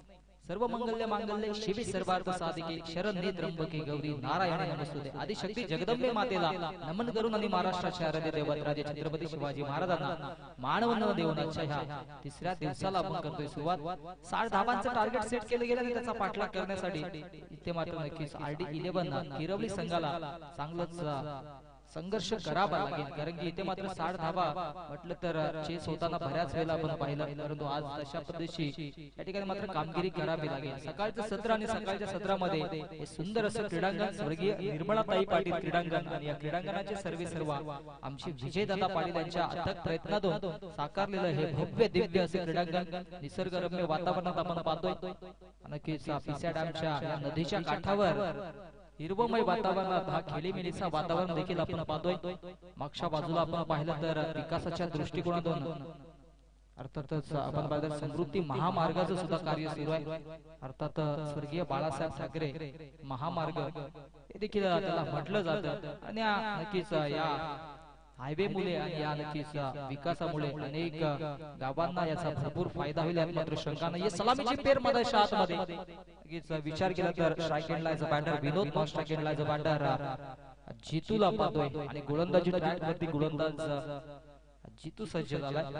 सर्व मंगल्य मांगल्य शिवे सर्वार्थ साधिके शरण्ये त्र्यंबके गौरी नारायणी नमस्तुते आदिशक्ती जगदंबे मातेला नमन करून आणि महाराष्ट्राच्या आराध्य दैवत राजे छत्रपती शिवाजी महाराजांना मानवंदना देऊन आजच्या ह्या तिसऱ्या दिवसाला आपण करतोय सुरुवात 60 धावांचं टार्गेट सेट केलं गेलं आणि त्याचा पाठलाग करण्यासाठी इथे मात्र नक्कीच RD11 किरवली संघाला चांगलंच संघर्ष करावा लागेल कारण की इथे मात्र 60 धावा म्हटलं तर चेस होताना बऱ्याच वेळेला आपण पाहिलं परंतु आज तशा पद्धतीची या ठिकाणी मात्र कामगिरी करावी लागेल सकाळचं सत्र आणि सकाळच्या सत्रामध्ये हे सुंदर असं क्रीडांगण स्वर्गीय निर्मलाताई पाटील क्रीडांगण आणि या क्रीडांगणाचे सर्व आमचे विजयदादा पाटील यांच्या अथक प्रयत्नातून साकारलेलं हे भव्य दिव्य असे क्रीडांगण निसर्गरम्य वातावरणात आपण पाहतोय नक्कीच पिस्या डॅमच्या या नदीच्या काठावर हिरवमय वातावरणात हा खेळीमेळीचा वातावरण देखील आपण पाहतोय मागच्या बाजूला आपण पाहिलं तर विकासाच्या दृष्टिकोनातून अर्थातच आपण पाहिलं समृद्धी महामार्गाचं सुद्धा कार्य सुरू आहे अर्थात स्वर्गीय बाळासाहेब ठाकरे महामार्ग हे देखील त्याला म्हटलं जातं आणि नक्कीच या हायवे मुळे आणि या नक्कीच विकासामुळे अनेक गावांना याचा भरपूर फायदा होईल यात मात्र शंका नाही सलामीची पेर मध्येच्या आतमध्ये नक्कीच विचार केला तर स्ट्राइक एंड लायचं batter Vinod non strike end लायचं बॅटर जितूला पाहतोय आणि गोलंदाजी ट्रॅक वरती गोलंदाज जितू सज्ज झालाय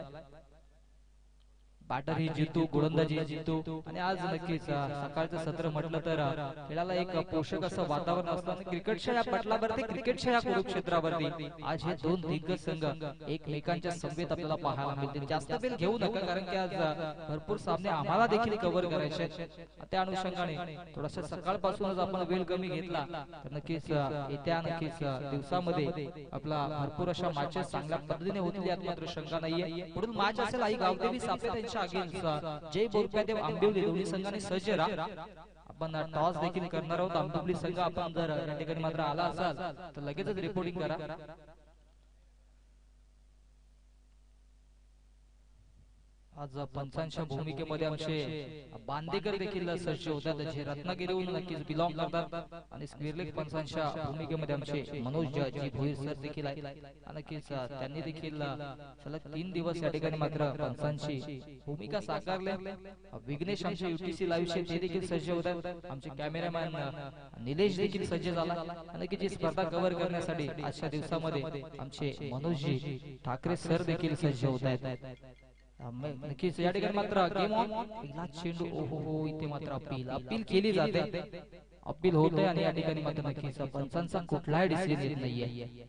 बॅटर ही जितू गोलंदाजी जितू आणि आज नक्कीच सकाळचं सत्र म्हटलं तर खेळाला एक पोषक असं वातावरण असतं क्रिकेटच्या या पटलावरती क्रिकेटच्या या कुरुक्षेत्रावरती आज हे दोन दिग्गज संघ एकमेकांच्या समवेत आपल्याला पाहायला मिळतील जास्त वेळ घेऊ नका कारण की आज भरपूर सामने आम्हाला देखील कव्हर करायचे त्या अनुषंगाने थोडासा सकाळपासूनच आपण वेळ कमी घेतला तर नक्कीच येत्या नक्कीच दिवसामध्ये आपला भरपूर अशा मॅचेस चांगल्या पद्धतीने होतील यात मात्र शंका नाहीये पुढील मॅच असेल आई गावदेवी सापे जय बोरप्यादेव आंबिवली दोन्ही संघाने सज्ज राहा आपण टॉस देखील करणार आहोत आंबिवली संघ आपण जर या ठिकाणी मात्र आला असाल तर लगेचच रिपोर्टिंग करा आज पंचांच्या भूमिकेमध्ये आमचे बांदेकर देखील सज्ज होतात जे रत्नागिरीहून नक्कीच बिलॉंग करतात आणि स्क्वेअरलेग पंचांच्या भूमिकेमध्ये आमचे मनोज जी भोईर सर देखील आहेत नक्कीच त्यांनी देखील सलग 3 दिवस या ठिकाणी मात्र पंचांची भूमिका साकारल्या विघ्नेश आमचे UTC लाईव्हचे ते देखील सज्ज होतात आमचे कॅमेरामॅन निलेश देखील सज्ज झाला नक्कीच ही स्पर्धा कव्हर करण्यासाठी आजच्या दिवसामध्ये आमचे मनोजजी ठाकरे सर देखील सज्ज होत आहेत नक्कीच या ठिकाणी मात्र गेम ऑन पहिला चेंडू ओहो इथे मात्र अपील केली जाते अपील होते आणि या ठिकाणी मात्र नक्कीच पंचांचा कुठलाही डिसिजन येत नाहीये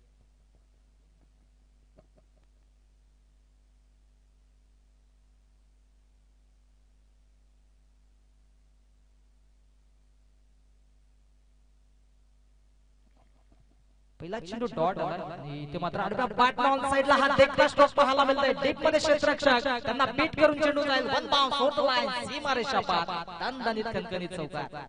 पहिला चेंडू डॉट आला आणि इथे मात्र आडव्या बॅटला ऑन साइडला हा देखता स्ट्रोक पाहायला मिळतोय डीप मध्ये क्षेत्ररक्षक त्यांना बीट करून चेंडू जाईल वन बाउंस फोर्थ लाईन सीमारेषा पार दणदणीत खणखणीत चौकार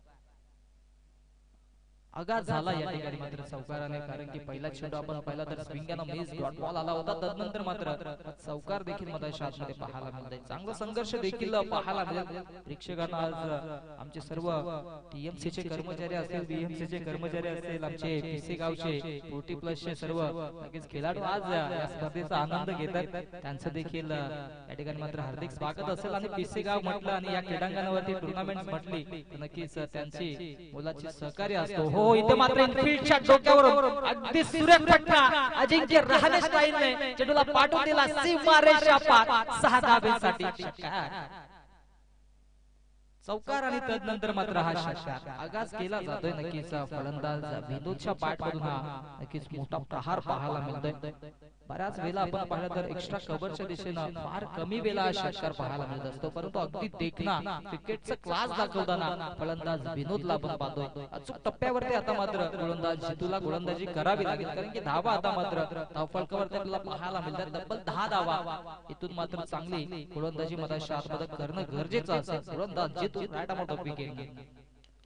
आघात झाला या ठिकाणी मात्र चौकाराने कारण की पहिला चेंडू आपण पाहिला तर स्विंगाना मिस डॉट बॉल आला होता तदनंतर मात्र चौकार देखील मधाच्या आतमध्ये पाहायला मिळतोय चांगला संघर्ष देखील पाहायला मिळेल प्रेक्षकांना आज आमचे सर्व TMC चे कर्मचारी असतील BMC चे कर्मचारी असतील आमचे PC गावचे 40+ चे सर्व नक्कीच खेळाडू आज या स्पर्धेचा आनंद घेतात त्यांचं देखील या ठिकाणी मात्र हार्दिक स्वागत असेल आणि PC गाव म्हटलं आणि या क्रीडांगणावरती टुर्नामेंट म्हटली तर नक्कीच त्यांची मोलाची सहकार्य असतो हो इथे मात्र इनफिल्डच्या डोक्यावरून अगदी सुरेख फटका अजिंक्य रहाणे स्टाईलने चेंडूला पाठवून दिला सीमारेषा पार 6 धाब्यांसाठी चौकार आणि तदनंतर मात्र हा षटकार आगाज केला जातोय नक्कीच फलंदाज विनोदच्या पाठमधून हा नक्कीच मोठा प्रहार पाहायला मिळतोय बऱ्याच वेळा आपण पाहिलं तर एक्स्ट्रा कव्हरच्या दिशेनं फार कमी वेळा हा षटकार पाहायला मिळत असतो परंतु अगदी देखना क्रिकेटचा क्लास दाखवताना फलंदाज विनोदला आपण पाहतोय अचूक टप्प्यावरती आता मात्र गोलंदाज जितूला गोलंदाजी करावी लागेल कारण की धावा आता मात्र धावफलकावरती आपल्याला पाहायला मिळतात तब्बल 10 धावा इथून मात्र चांगली गोलंदाजी मधाच्या आतमध्ये करणं गरजेचं असेल गोलंदाज Jitu right amount of wicket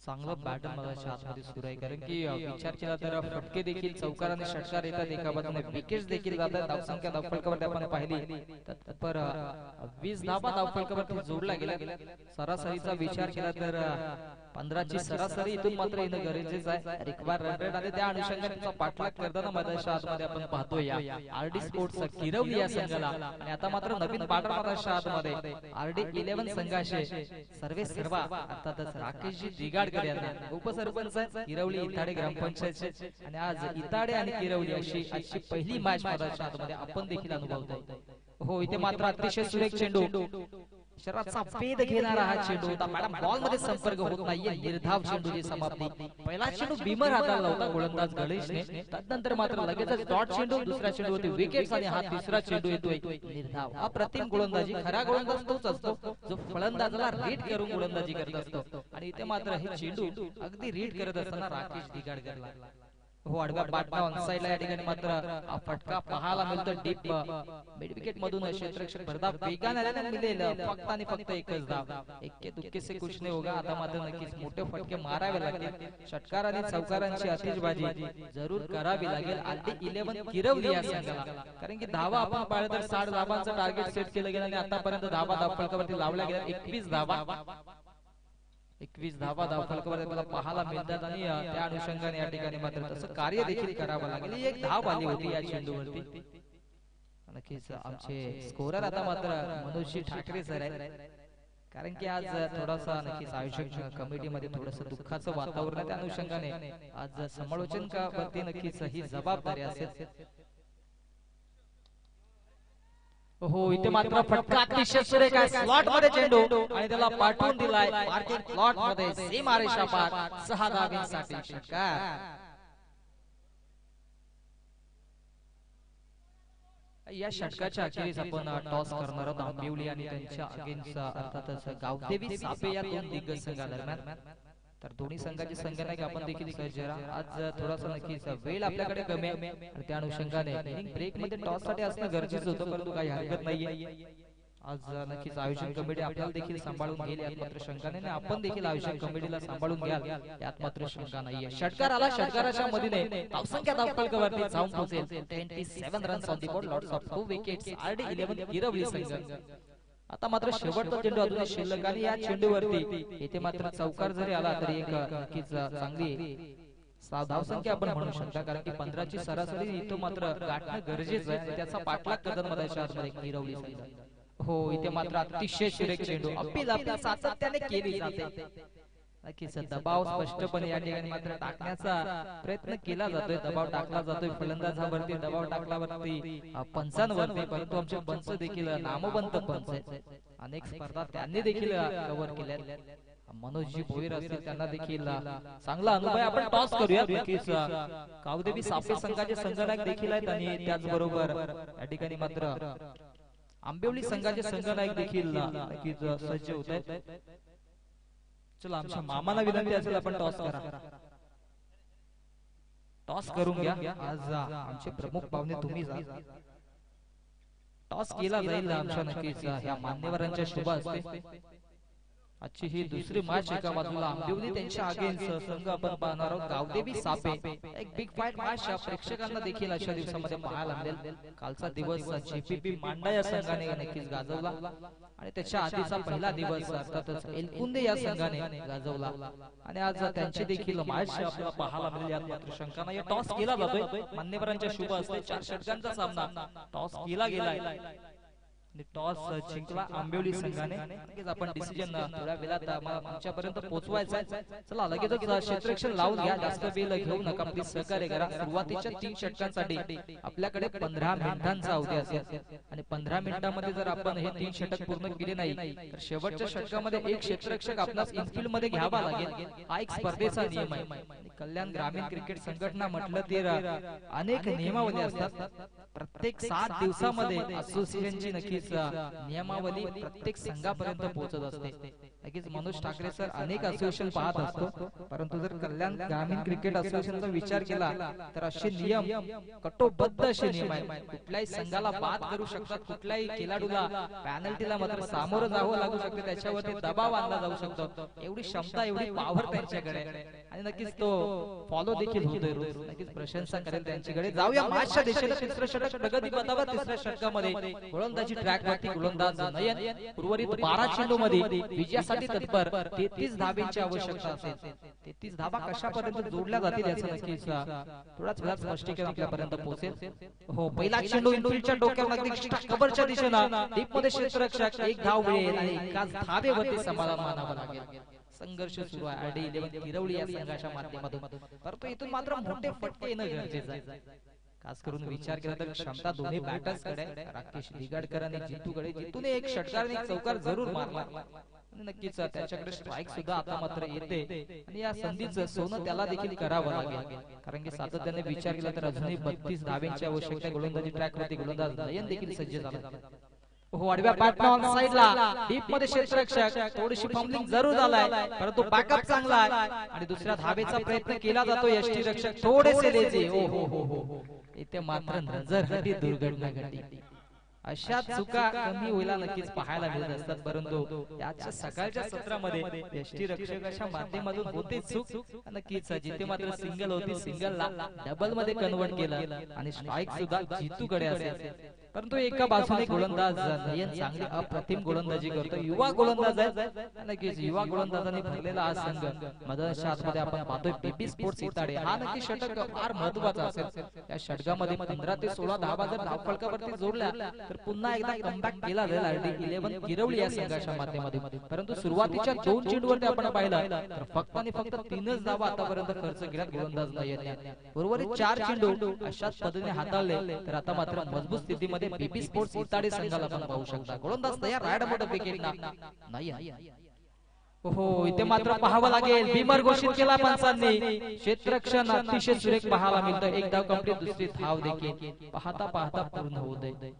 चांगलं बॅटल मला आतमध्ये सुरू आहे, कारण की विचार केला तर फटके देखील चौकार आणि षटकार येतात, एका बाजूने विकेट्स देखील जातात. धावसंख्या धावफलकावरती आपण पाहिली तर 20 धावा धावफलकावरती जोडल्या गेल्या. सरासरीचा विचार केला तर 15 ची सरासरी इथून मात्र येणं गरजेचं आहे. रिक्वायर रन रेट आणि त्या अनुषंगाने त्याचा पाठलाग करताना मैदानाच्या आतमध्ये आपण पाहतोय आरडी स्पोर्ट्स किरवली या संघाला. आणि आता मात्र नवीन पार्टनर मैदानाच्या आतमध्ये आरडी 11 संघाचे सर्व अर्थातच राकेशजी दिगाडकर यांना उपसरपंच किरवली इताडे ग्रामपंचायतचे. आणि आज इताडे आणि किरवली अशी आजची पहिली मॅच मैदानाच्या आतमध्ये आपण देखील अनुभवतोय. हो, इथे मात्र अतिशय सुरेख चेंडू, शरीराचा भेद घेणारा हा चेंडू होता. मॅडम बॉल मध्ये संपर्क होत नाहीये, निर्धाव चेंडूची समाप्ती. पहिला चेंडू भीमर हाताला होता गोलंदाज गणेशने, त्यानंतर मात्र लगेचच डॉट चेंडू, दुसरा चेंडू होती विकेट्स आणि हा तिसरा चेंडू येतोय निर्धाव. अप्रतिम गोलंदाजी, खरा गोलंदाज तोच असतो जो फलंदाजाला रीड करून गोलंदाजी करत असतो. आणि इथे मात्र हे चेंडू अगदी रीड करत असताना राकेश दिगाडकरला हो आडव्या बाटला ऑन साइडला या ठिकाणी मात्र फटका पाहायला मिळतो. डीप मिड विकेट मधून क्षेत्ररक्षक भरधाव वेगाने आल्याने मिळेल फक्त आणि फक्त एकच धाव. इक्के दुक्के से कुछ नहीं होगा. आता मात्र नक्कीच मोठे फटके मारावे लागतील, षटकार आणि चौकारांची आतिषबाजी जरूर करावी लागेल. आरडी 11 किरवली या संघाला, कारण की धावा आपण पाहिलं तर 60 धावांचं टार्गेट सेट केलं गेलं आणि आतापर्यंत धावा धावफलकावरती लावल्या गेल्या 21 धावा. 21 धावा धावफलकावर आपल्याला पाहायला मिळतात. आणि त्या अनुषंगाने या ठिकाणी मात्र तसं कार्य देखील करावं लागेल. एक धाव आली होती या चेंडूवरती. नक्कीच आमचे स्कोरर आता मात्र मनोजजी ठाकरे सर आहेत, कारण की आज थोडासा नक्कीच आयोजक कमिटीमध्ये थोडंसं दुःखाचं वातावरण आहे. त्या अनुषंगाने आज समालोचकावरती नक्कीच ही जबाबदारी असेल. हो, इथे मात्र फटका अतिशय सुरेख आहे. स्लॉट मध्ये चेंडू आणि त्याला पाठवून दिलाय मार्किंग स्लॉट मध्ये सीमारेषा पार. 6 धावांसाठी षटकार. या षटकाच्या अखेरीस आपण टॉस करणार आहोत आंबिवली आणि त्यांच्या अगेन्स्ट अर्थातच गावदेवी सापे या दोन दिग्गज संघादरम्यान. तर दोन्ही संघाची संघटना की आपण देखील सज्ज राहा. आज थोडासा नक्कीच वेळ आपल्याकडे कमी आहे आणि त्या अनुषंगाने इनिंग ब्रेक मध्ये टॉस साठी असणं गरजेचं होतं, परंतु काही हरकत नाहीये. आज नक्कीच आयोजन कमिटी आपल्याला देखील सांभाळून घेईल यात मात्र शंका नाही. आपण देखील आयोजन कमिटीला सांभाळून घ्याल यात मात्र शंका नाहीये. षटकार आला, षटकाराच्या मधीने धावसंख्या धावफलकावरती जाऊन पोहोचेल. 27 runs on the board, lots of 2 wickets. RD 11 Kirvali संघ. आता मात्र शेवटचा चेंडू अजून शिल्लक आणि या चेंडूवरती इथे मात्र चौकार जरी आला तरी एक नक्कीच चांगली धावसंख्या आपण म्हणू शकता, कारण की 15 ची सरासरी इथं मात्र गाठणं गरजेचं आहे. त्याचा पाठलाग करत मधाच्या आतमध्ये किरवली संघ. हो, इथे मात्र अतिशय सुरेख चेंडू अपील सातत्याने केली जाते. नक्कीच दबाव स्पष्टपणे या ठिकाणी मात्र टाकण्याचा प्रयत्न केला जातोय, दबाव टाकला जातोय फलंदाजावरती, दबाव टाकल्यावरती पंचांवरती, परंतु आमचे पंच देखील नामवंत पंच आहेत. अनेक स्पर्धा त्यांनी देखील कव्हर केल्या. मनोजजी भोईर असतील, त्यांना देखील चांगला अनुभव आहे. आपण टॉस करूया. नक्कीच गावदेवी सापे संघाचे संघनायक देखील आहेत आणि त्याचबरोबर या ठिकाणी मात्र आंबिवली संघाचे संघनायक देखील नक्कीच सज्ज होत आहेत. चला, आमच्या मामाला विनंती असेल आपण टॉस करा. टॉस करून घ्या. आज आमचे प्रमुख पाहुणे तुम्ही जा. टॉस केला जाईल आमच्या नक्कीच ह्या मान्यवरांच्या शुभ असते. आजची ही दुसरी मॅच एका बाजूला आंबिवली त्यांच्या अगेन्स्ट संघ आपण पाहणार आहोत गावदेवी सापे. एक बिग फाईट मॅच प्रेक्षकांना देखील अशा दिवसामध्ये पाहायला मिळेल. कालचा दिवस जेपीपी मांडा या संघाने नक्कीच गाजवला आणि त्याच्या आधीचा पहिला दिवस अर्थातच एलकुंदे या संघाने गाजवला आणि आज त्यांची देखील मॅच आपल्याला पाहायला मिळेल. यात मात्र शंका नाही. टॉस केला जातोय, मान्यवरांच्या शुभ असते. 4 षटकांचा सामना टॉस केला गेलाय. टॉस जिंकला आंबिवली संघाने. नक्कीच आपण डिसिजन थोड्या वेळात आमच्यापर्यंत पोहोचवायचा आहे. चला, लगेचच क्षेत्ररक्षण लावून घ्या, जास्त वेळ घेऊ नका, प्लीज सहकार्य करा. सुरुवातीच्या 3 षटकांसाठी आपल्याकडे 15 मिनिटांचा अवधी असेल आणि 15 मिनिटांमध्ये जर आपण हे 3 षटक पूर्ण केले नाही तर शेवटच्या षटकामध्ये एक क्षेत्ररक्षक आपल्याला इनफिल्ड मध्ये घ्यावा लागेल. हा एक स्पर्धेचा नियम आहे. कल्याण ग्रामीण क्रिकेट संघटना म्हटलं तर अनेक नियमावली असतात. प्रत्येक 7 दिवसामध्ये असोसिएशनची नक्कीच नक्कीच नियमावली प्रत्येक संघापर्यंत पोहोचत असते. नक्कीच मनोज ठाकरे सर अनेक असोसिएशन पाहत असतो, परंतु जर कल्याण ग्रामीण क्रिकेट असोसिएशनचा विचार केला तर असे नियम कटोबद्ध असे नियम आहेत. कुठल्याही संघाला बाद करू शकतात, कुठल्याही खेळाडूला पॅनल्टीला मात्र सामोरं जावं लागू शकते, त्याच्यावरती दबाव आणला जाऊ शकतो. एवढी क्षमता, एवढी पॉवर त्यांच्याकडे, आणि नक्कीच तो फॉलो देखील होतोय रोज. नक्कीच प्रशंसा करेल त्यांच्याकडे. जाऊया माझ्या देशाला तिसरं षटक प्रगती पथावर. तिसऱ्या षटकामध्ये गोलंदाजी ट्रॅक वरती गोलंदाज नयन. उर्वरित 12 चेंडू मध्ये विजयासाठी तत्पर. 33 धाब्यांची आवश्यकता असेल. 33 धाबा कशापर्यंत जोडल्या जातील याचं नक्कीच थोडाच वेळात स्पष्टीकरण आपल्यापर्यंत पोहोचेल. हो, पहिला चेंडू इनफिल्डच्या डोक्यावर अगदी कव्हरच्या दिशेनं डीप मध्ये क्षेत्ररक्षक एक धाव मिळेल आणि एकाच धाबेवरती समाधान मानावं लागेल. संघर्ष सुरू आहे आरडी 11 किरवली या संघाच्या माध्यमातून, परंतु इथून मात्र मोठे फटके येणं गरजेचं आहे. खास करून विचार केला तर क्षमता दोन्ही बॅटर्स कडे, राकेश दिगाडकर आणि जितूकडे. जितूने एक षटकार आणि एक चौकार जरूर मारला, नक्कीच त्याच्याकडे स्ट्राईक सुद्धा आता मात्र येते आणि या संधीचं सोनं त्याला देखील करावं लागेल. कारण की सातत्याने विचार केला तर अजूनही 32 धाब्यांची आवश्यकता. गोलंदाजी ट्रॅक वरती गोलंदाज नयन देखील सज्ज झाला. हो, आडव्या बॅटला ऑन साइडला डीप मध्ये क्षेत्ररक्षक. थोडीशी फंबलिंग जरूर झालाय, परंतु बॅकअप चांगला आहे आणि दुसऱ्या धाबेचा प्रयत्न केला जातो. यष्टी रक्षक थोडेसे लेझी. हो हो हो हो, इथे मात्र नजरहटी दुर्घटना घडली. अशा चुका कमी होईला नक्कीच पाहायला मिळत असतात, परंतु याच्या सकाळच्या सत्रामध्ये यष्टी रक्षकाच्या माध्यमातून होते चूक. नक्कीच जिथे मात्र सिंगल होती, सिंगलला डबल मध्ये कन्वर्ट केलं आणि स्ट्राईक सुद्धा जितूकडे असेल. परंतु एका बाजूने गोलंदाज नयन चांगली अप्रतिम गोलंदाजी करतो. युवा गोलंदाज आहे, नक्कीच युवा गोलंदाजांनी भरलेला हा संघ मैदानाच्या आतमध्ये आपण पाहतोय. बीबी स्पोर्ट्स इताडे हा नक्की षटक फार महत्वाचा असेल. या षटकामध्ये 15 ते 16 धावा जर धावफलकावरती जोडल्या तर पुन्हा एकदा कमबॅक केला जाईल आरडी 11 किरवली या संघाच्या माध्यमातून. परंतु सुरुवातीच्या 2 चेंडूवरती आपण पाहिलं तर फक्त आणि फक्त 3च धावा आतापर्यंत खर्च केल्यात गोलंदाज नयनने. उर्वरित 4 चेंडू अशाच पद्धतीने हाताळले तर आता मात्र मजबूत स्थितीमध्ये बीबी स्पोर्ट्स इताडे संघाला आपण पाहू शकता. गोलंदाज तयार, राईट मोठा विकेट नयन. हो, इथे मात्र पाहावं लागेल. बीमर घोषित केला पंचांनी. क्षेत्ररक्षण अतिशय सुरेख पाहायला मिळतं. एक धाव कंप्लीट, दुसरी धाव देखील पाहता पाहता पूर्ण होत आहे.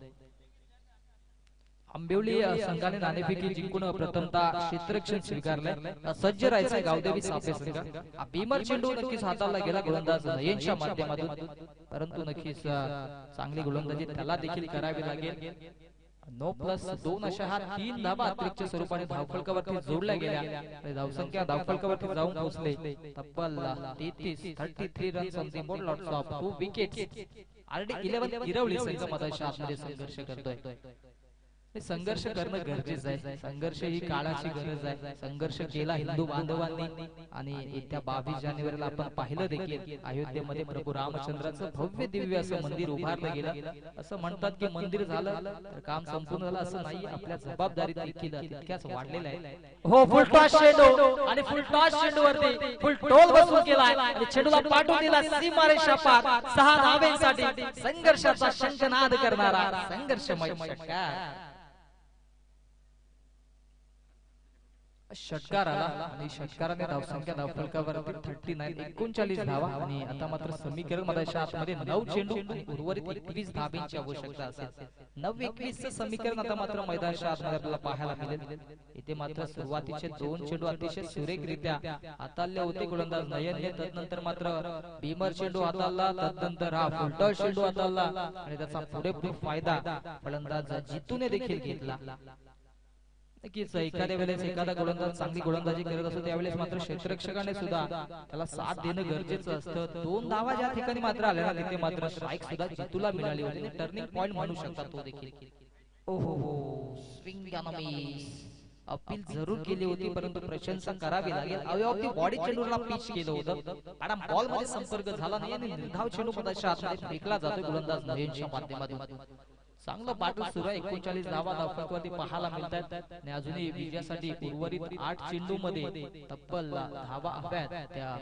आंबिवली संघाने नाणेफेकी जिंकून प्रथमतः क्षेत्ररक्षण स्वीकारले. सज्ज राहायचं गावदेवी सापे संघ. बीमर चेंडू नक्कीच हाताला गेला गोलंदाज नयनच्या माध्यमातून, परंतु नक्कीच चांगली गोलंदाजी त्याला देखील करावी लागेल. 9+2 अशा हा 3 धाबा अतिरिक्त स्वरूपाने धावफलकावरती जोडल्या गेल्या. धावसंख्या धावफलकावरती जाऊन पोहोचले तब्बल 33 runs on the board, lots of 2 wickets. RD 11 Kirvali संघ मधाच्या आतमध्ये संघर्ष करतोय. संघर्ष करणं गरजेचं आहे. संघर्ष ही काळाची गरज आहे. संघर्ष केला हिंदू बांधवांनी आणि येत्या 22 जानेवारीला आपण पाहिलं देखील अयोध्येमध्ये प्रभू रामचंद्राचं भव्य दिव्य असं मंदिर उभारलं गेलं. असं म्हणतात की मंदिर झालं तर काम संपूर्ण झालं, असं नाही. आपल्या जबाबदारी देखील तितक्याच वाढलेल्या आहे. हो, फुल टॉस चेंडू आणि फुल टॉस चेंडूवरती फुल टोल बसून केलाय आणि चेंडूला पाठवून दिला सीमारेषा पार. 6 धाब्यांसाठी संघर्षाचा शंखनाद करणारा संघर्षमय षटकार. षटकार आला आणि षटकाराने धावसंख्या धावफलकावरती 39 धावा आणि आता मात्र समीकरण मधाच्या आतमध्ये 9 चेंडू आणि उर्वरित 21 धाब्यांची आवश्यकता असेल. 9-21 चं समीकरण आता मात्र मैदानाच्या आतमध्ये आपल्याला पाहायला मिळेल. इथे मात्र सुरुवातीचे 2 चेंडू अतिशय सुरेखरित्या हाताळले होते गोलंदाज नयनने. तदनंतर मात्र बीमर चेंडू हाताळला, तदनंतर हा फुलटॉस चेंडू हाताळला आणि त्याचा पुरेपूर फायदा फलंदाज जितूने देखील घेतला. नक्कीच एखाद्या वेळेस एखादा गोलंदाज चांगली गोलंदाजी करत असतो त्यावेळेस मात्र क्षेत्ररक्षकाने सुद्धा त्याला साथ देणं गरजेचं असतं. 2 धावा ज्या ठिकाणी मात्र आल्या ना तिथे मात्र स्ट्राईक सुद्धा जितूला मिळाली होती. टर्निंग पॉइंट म्हणू शकता तो देखील. ओहो, स्विंग अँड मिस अपील जरूर केली होती, परंतु प्रशंसा करावी लागेल. अवयव बॉडी चेंडूला पिच केलं होतं. मॅडम बॉल मध्ये संपर्क झाला नाही आणि निर्धाव चेंडू मधाच्या आतमध्ये फेकला जातो गोलंदाज नयनच्या माध्यमातून. चांगलं पाठू सुरू आहे. 39 धावा धावफलकावरती पाहायला मिळतात आणि अजूनही विजयासाठी उर्वरित 8 चेंडू मध्ये तब्बल धावा हव्यात. त्या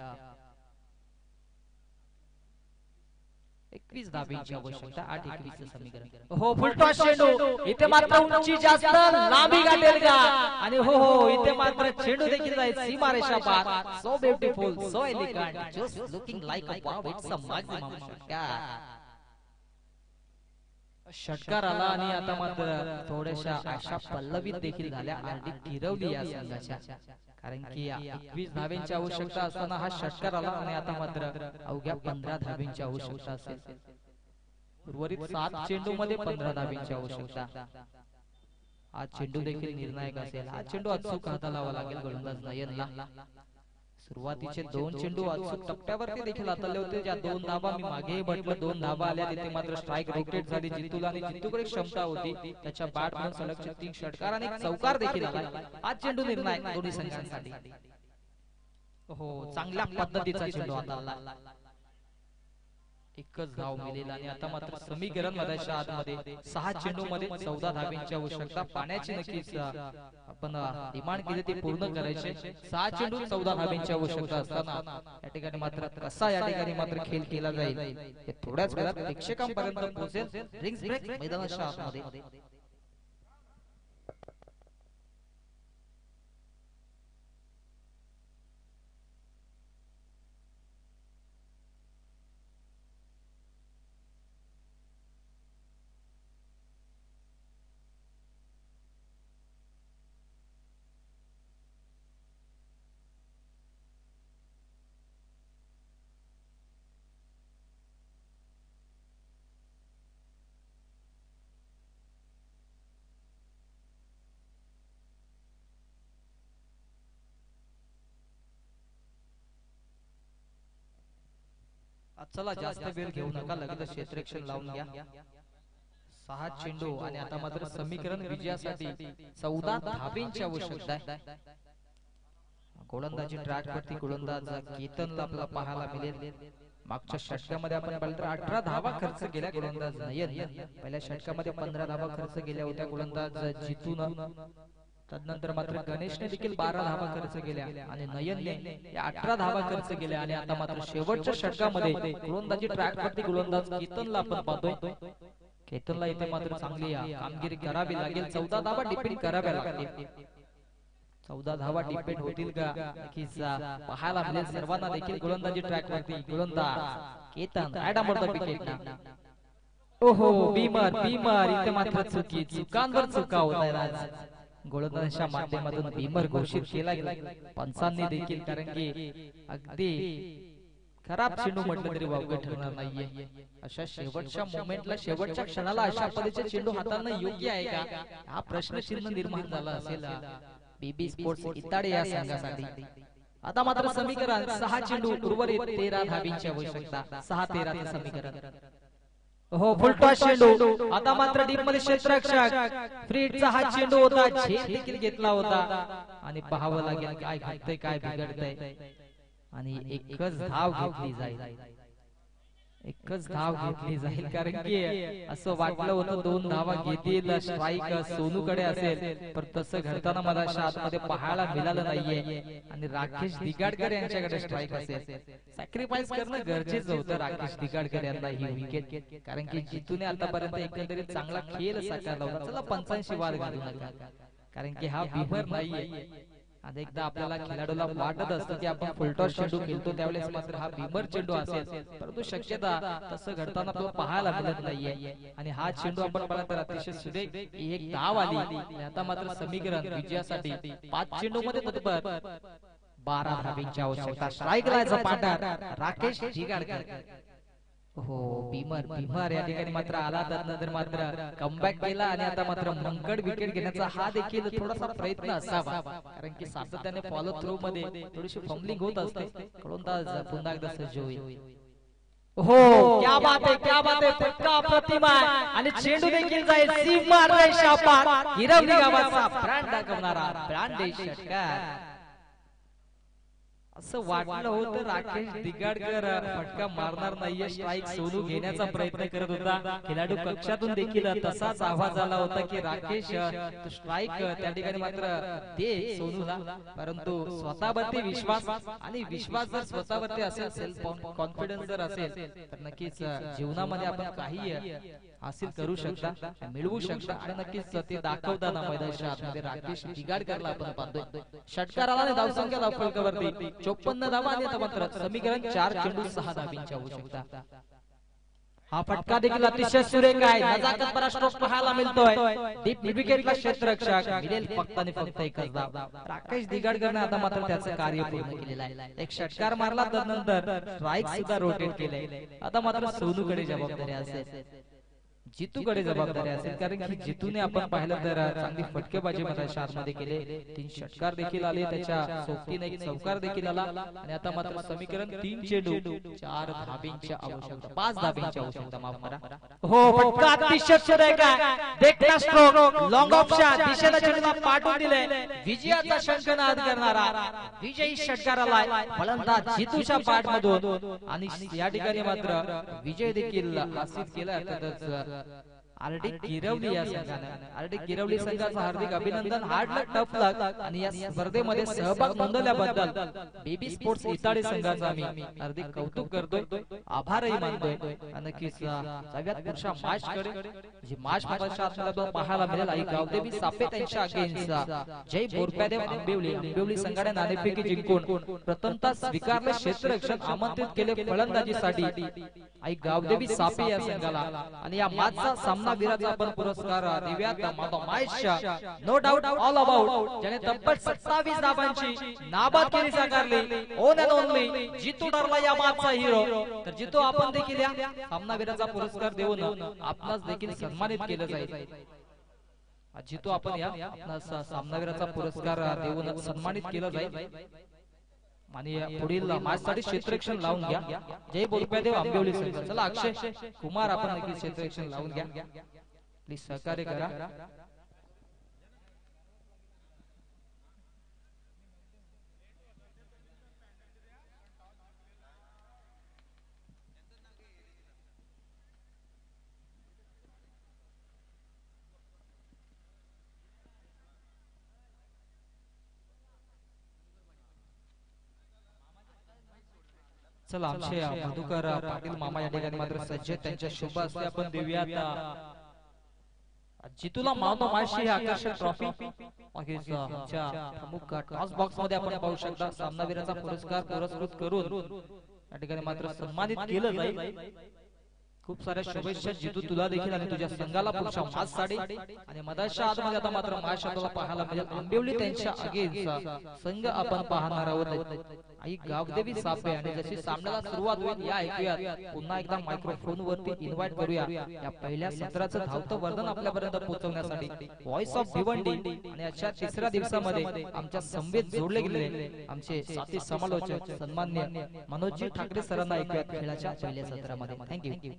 21 धाब्यांची आवश्यकता. 8-21 समीकरण. हो, फुलटॉस चेंडू इथे मात्र उंची जास्त लांबी गाठेल का आणि हो हो इथे मात्र चेंडू देखील जाईल सीमारेषा पार. So beautiful, so elegant, just looking like a wow. It's a maximum षटकार. षटकार आला आणि आता मात्र थोड्याशा आशा पल्लवित देखील झाल्या आणि गिरवली या संघाच्या, कारण की 21 धाब्यांची आवश्यकता असताना हा षटकार आला आणि आता मात्र अवघ्या 15 धाब्यांची आवश्यकता असेल. उर्वरित 7 चेंडू मध्ये 15 धाब्यांची आवश्यकता. हा चेंडू देखील निर्णायक असेल. हा चेंडू अचूक हाताळावा लागेल गोलंदाज नयनला. सुरुवातीचे 2 चेंडू अचूक टप्प्यावरती देखील हाताळले होते. ज्या 2 धाबा मी मागे म्हटलं 2 धाबा आल्या तिथे मात्र स्ट्राईक रोटेट झाली जितूला आणि जितूकडे क्षमता होती. त्याच्या बॅट म्हणून सलगचे 3 षटकार आणि चौकार देखील आला. हा चेंडू निर्णायक दोन्ही संघांसाठी. हो, चांगल्या पद्धतीचा चेंडू हाताळला. एकच धाव मिळेल आणि आता मात्र समीकरण मधाच्या आतमध्ये 6 चेंडू मध्ये 14 धाब्यांची आवश्यकता. पाण्याची नक्कीच आपण डिमांड केली ती पूर्ण करायची. 6 चेंडू 14 धाब्यांची आवश्यकता असताना या ठिकाणी मात्र कसा या ठिकाणी मात्र खेळ केला जाईल हे थोड्याच वेळात प्रेक्षकांपर्यंत पोहोचेल. रिंग्स ब्रेक मैदानाच्या आतमध्ये. चला जास्त वेळ घेऊ नका, लगेच क्षेत्ररक्षण लावून घ्या. 6 चेंडू आणि आता मात्र समीकरण विजयासाठी 14 धाब्यांची आवश्यकता आहे. गोलंदाजी ट्रॅक वरती गोलंदाज केतनला आपल्याला पाहायला मिळेल. मागच्या षटकामध्ये आपण पाहिलं तर 18 धावा खर्च केल्या गोलंदाज नयन. पहिल्या षटकामध्ये 15 धावा खर्च केल्या होत्या गोलंदाज जितून. तदनंतर मात्र गणेशने देखील 12 धावा खर्च केल्या आणि नयनने या 18 धावा खर्च केल्या. आणि आता मात्र शेवटच्या षटकामध्ये गोलंदाजी ट्रॅक वरती गोलंदाज केतनला आपण पाहतोय. केतनला इथे मात्र चांगली कामगिरी करावी लागेल. 14 धावा डिपेंड कराव्या लागतील. 14 धावा डिपेंड होतील का नक्कीच पाहायला मिळेल सर्वांना देखील. गोलंदाजी ट्रॅक वरती गोलंदाज केतन ऍडम ऑफ द विकेट ना. ओहो, बीमर इथे मात्र चुकांवर चुका होत आहेत. गोलंदाजाच्या माध्यमातून बीमर घोषित केला गेला पंचांनी देखील, कारण की अगदी खराब चेंडू म्हटलं तरी वावगे ठरणार नाहीये. अशा शेवटच्या मोमेंटला शेवटच्या क्षणाला अशा पद्धतीचे चेंडू हाताळणं योग्य आहे का हा प्रश्नचिन्ह निर्माण झाला असेल बीबी स्पोर्ट्स इताडे या संघासाठी. आता मात्र समीकरण 6 चेंडू उर्वरित 13 धाब्यांची आवश्यकता. 6-13 चे समीकरण. हो, फुलटॉस चेंडू. आता मात्र डीप मध्ये क्षेत्ररक्षक फ्रीडचा हा चेंडू होता, झेल देखील घेतला होता आणि पाहावं लागेल काय घडतंय काय बिघडतंय. आणि एकच धाव घेतली जाईल. कारण की असं वाटलं होतं 2 धावा घेतील स्ट्राईक सोनूकडे असेल, पण तसं घडताना मला आतमध्ये पाहायला मिळालं नाहीये. आणि राकेश दिगाडकर यांच्याकडे स्ट्राईक असेल. सॅक्रिफाईस करणं गरजेचं होतं राकेश दिगाडकर यांना ही विकेट, कारण की जितूने आतापर्यंत एकंदरीत चांगला खेळ साकारला होता. चला पंचांशी वाद घालू नका, कारण की हा बिमर नाहीये. अनेकदा आपल्याला खेळाडूला वाटत असतं की आपण फुलटॉस चेंडू खेळतो त्यावेळेस मात्र हा बिमर चेंडू असेल, परंतु शक्यता तसं घडताना आपल्याला पाहायला मिळत नाहीये. आणि हा चेंडू आपण पाहिला तर अतिशय सुरेख एक धाव आली. आता मात्र समीकरण विजयासाठी 5 चेंडू मध्ये तत्पर 12 धाब्यांची आवश्यकता. स्ट्राईक लायचा पार्टनर राकेश दिगाडकर. हो, भीमर या ठिकाणी मात्र आला, त्यानंतर मात्र कमबॅक केला आणि आता मात्र मंकड विकेट घेण्याचा हा देखील थोडासा प्रयत्न असावा, कारण की सातत्याने फॉलो थ्रू मध्ये थोडीशी फंबलिंग होत असते. गोलंदाज पुन्हा एकदा सज्ज होईल. हो, क्या बात है, पक्का प्रतिमा आणि चेंडू देखील जाईल सीमा रेषा पार. हिरवली गावाचा ब्रँड दाखवणारा ब्रँड षटकार. असं वाटलं होतं राकेश दिगाडकर फटका मारणार नाहीये, स्ट्राईक सोनू घेण्याचा प्रयत्न करत होता. खेळाडू कक्षातून देखील तसाच आवाज आला होता की राकेश स्ट्राईक त्या ठिकाणी मात्र दे सोनूला, परंतु स्वतःवरती विश्वास आणि विश्वास जर स्वतःवरती असेल, सेल्फ कॉन्फिडन्स जर असेल तर नक्कीच जीवनामध्ये आपण काही हासिल करू शकता, मिळवू शकता. आणि नक्कीच ते दाखवताना मैदानाच्या आतमध्ये राकेश दिगाडकरला आपण पाहतोय. षटकाराला धावसंख्या फलकावरती 54 धावा आणि आता मात्र समीकरण 4 चेंडू 6 धाब्यांची आवश्यकता. हा फटका देखील अतिशय सुरेख आहे. नजाकत बरा स्ट्रोक पाहायला मिळतोय. डीप विकेटला क्षेत्ररक्षक मिळेल फक्त आणि फक्त एकच धाव. राकेश दिगाडकरने आता मात्र त्याचं कार्य पूर्ण केलेलं आहे. एक षटकार मारला त्यानंतर स्ट्राईक सुद्धा रोटेट केले. आता मात्र सोनूकडे जबाबदारी असेल, जितूकडे जबाबदारी असेल, कारण की जितूने आपण पाहिलं तर चांगली फटकेबाजी मध्ये मध्ये केले. 3 षटकार देखील आले, त्याच्या सोबतीने एक चौकार देखील आला आणि आता मात्र समीकरण 3 चेंडू 4 धाबींची आवश्यकता, 5 धाबींची आवश्यकता, माफ करा. हो फटका अतिशय सुरेख आहे. देखना स्ट्रोक लॉंग ऑप्शन दिशेला चेंडूला पाठवून दिले. विजयाचा शंखनाद करणारा विजयी षटकार आलाय फलंदाज जितूच्या पाठमधून आणि या ठिकाणी मात्र विजय देखील हासिल केला. आरडी गिरवली या संघाने, आरडी गिरवली संघाचं हार्दिक अभिनंदन. हार्ड लक टफ लक आणि या स्पर्धेमध्ये सहभाग नोंदवल्याबद्दल बेबी स्पोर्ट्स इताडे संघाचं आम्ही हार्दिक कौतुक करतोय, आभारही मानतोय. नक्कीच सगळ्यात पुढच्या मॅच कडे जी मॅच मध्ये आपल्याला पाहायला मिळेल आई गावदेवी सापे त्यांच्या अगेन्स्ट जय बोरप्यादेव आंबिवली. आंबिवली संघाने नाणेफेकी जिंकून प्रथमतः स्वीकारले क्षेत्ररक्षण आमंत्रित केले फलंदाजीसाठी आई गावदेवी सापे या संघाला. आणि या मॅचचा सामना वीराचा आपण पुरस्कार देऊयात मॅचच्या नो डाऊट ऑल अबाउट ज्याने तब्बल 27 धाबांची नाबादगिरी साकारली. ओन अँड ओनली जितू ठरला या मॅचचा हिरो. तर जितू आपण देखील या सामना वीराचा पुरस्कार देऊन आपणास देखील सन्मानित केलं जाईल. जितू आपण या आपणास सामनावीराचा पुरस्कार देऊन सन्मानित केलं जाईल. आणि पुढील मॅच साठी क्षेत्ररक्षण लावून घ्या. जय बोरप्यादेव आंबिवली संघ. चला अक्षय कुमार आपण देखील क्षेत्ररक्षण लावून घ्या, प्लीज सहकार्य करा. चला आमचे मधुकर पाटील मामा या ठिकाणी मात्र सज्ज, त्यांच्या शुभ हस्ते आपण देऊयात जितूला मावनो माशी आकर्षक ट्रॉफी. आमच्या प्रमुख टॉस बॉक्स मध्ये आपण पाहू शकता सामनावीराचा पुरस्कार पुरस्कृत करून या ठिकाणी मात्र सन्मानित केलं जाईल. खूप साऱ्या शुभेच्छा जितू तुला देखील आणि तुझ्या संघाला पुढच्या मॅच साठी. आणि मधाच्या आतमध्ये आता मात्र मॅच आपल्याला पाहायला मिळेल आंबिवली त्यांच्या अगेन्स्ट संघ आपण पाहणार आहोत आई गावदेवी सापे. आणि जशी सामन्याला सुरुवात होईल या ऐकूयात पुन्हा एकदा मायक्रोफोन वरती इन्व्हाइट करूया या पहिल्या सत्राचं धावतं वर्णन आपल्यापर्यंत पोहोचवण्यासाठी व्हॉइस ऑफ भिवंडी. आणि आजच्या तिसऱ्या दिवसामध्ये आमच्या संवेद जोडले गेलेले आमचे साथी समालोचक सन्माननीय मनोजजी ठाकरे सरांना ऐकूयात खेळाच्या पहिल्या सत्रामध्ये. थँक्यू.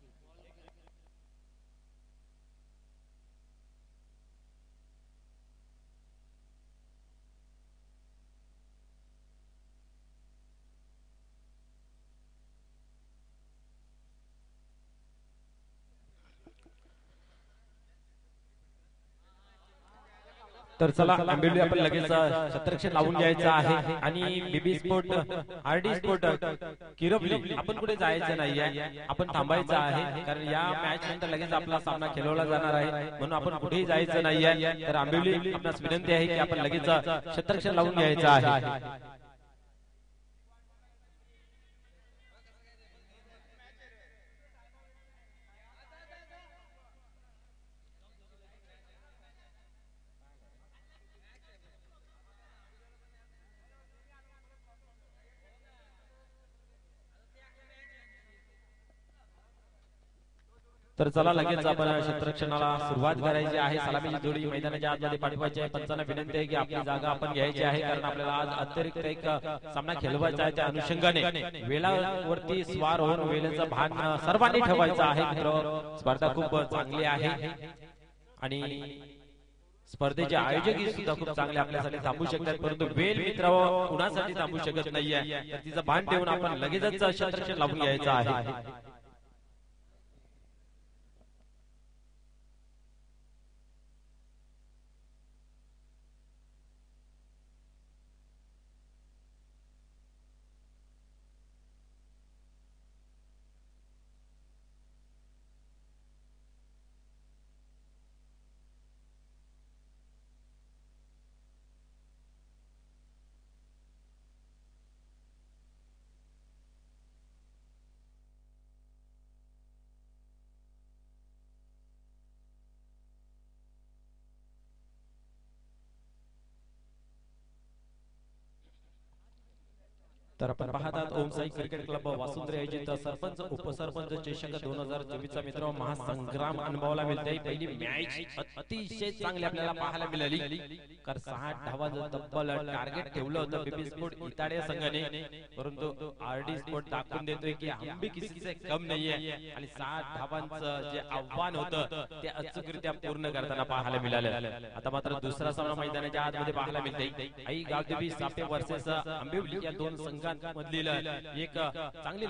तर चला आंबिवली आपण लगेच क्षेत्ररक्षण लावून घ्यायचं आहे. आणि BB sport RD sport Kirvali आपण कुठे जायचं नाहीये, आपण थांबायचं आहे. कारण या मॅच नंतर लगेच आपला सामना खेळवला जाणार आहे, म्हणून आपण कुठेही जायचं नाहीये. तर आंबिवली आपणास विनंती आहे की आपण लगेच क्षेत्ररक्षण लावून घ्यायचं आहे. तर चला लगेच आपण क्षेत्ररक्षणाला सुरुवात करायची आहे. सलामीची जोडी मैदानाच्या आतमध्ये पाठवायची आहे. पंचांना विनंती आहे की आपली जागा आपण घ्यायची आहे, कारण आपल्याला आज अतिरिक्त एक सामना खेळवायचा आहे. त्या अनुषंगाने वेळावरती स्वार होऊन वेळेचं भान सर्वांनी ठेवायचं आहे. मित्र स्पर्धा खूप चांगली आहे आणि स्पर्धेचे आयोजक सुद्धा खूप चांगले आपल्यासाठी थांबू शकतात, परंतु वेळ मित्र कुणासाठी थांबू शकत नाहीये. तर तिचं भान ठेवून आपण लगेचच क्षेत्ररक्षण लावून घ्यायचं आहे. तर आपण पाहतात ओम साई क्रिकेट क्लब वासुंद्री आयोजित सरपंच उपसरपंच चषक 2024 चा मित्र महासंग्राम अनुभवाला मिळते। पहिली मॅच अतिशय चांगली आपल्याला पाहायला मिळाली, कारण 60 धावांचं तब्बल टार्गेट ठेवलं होतं बीबी स्पोर्ट इताडे संघाने, परंतु आरडी स्पोर्ट दाखवून देतोय की हम भी किसी से कम नाहीये आणि 60 धावांचं जे आव्हान होतं ते अचूकरित्या पूर्ण करताना पाहायला मिळालं। आता मात्र दुसरा सामना मैदानाच्या आतमध्ये पाहायला मिळते। आई गावदेवी सापे वर्सेस आंबिवली या दोन संघांमधील एक चांगली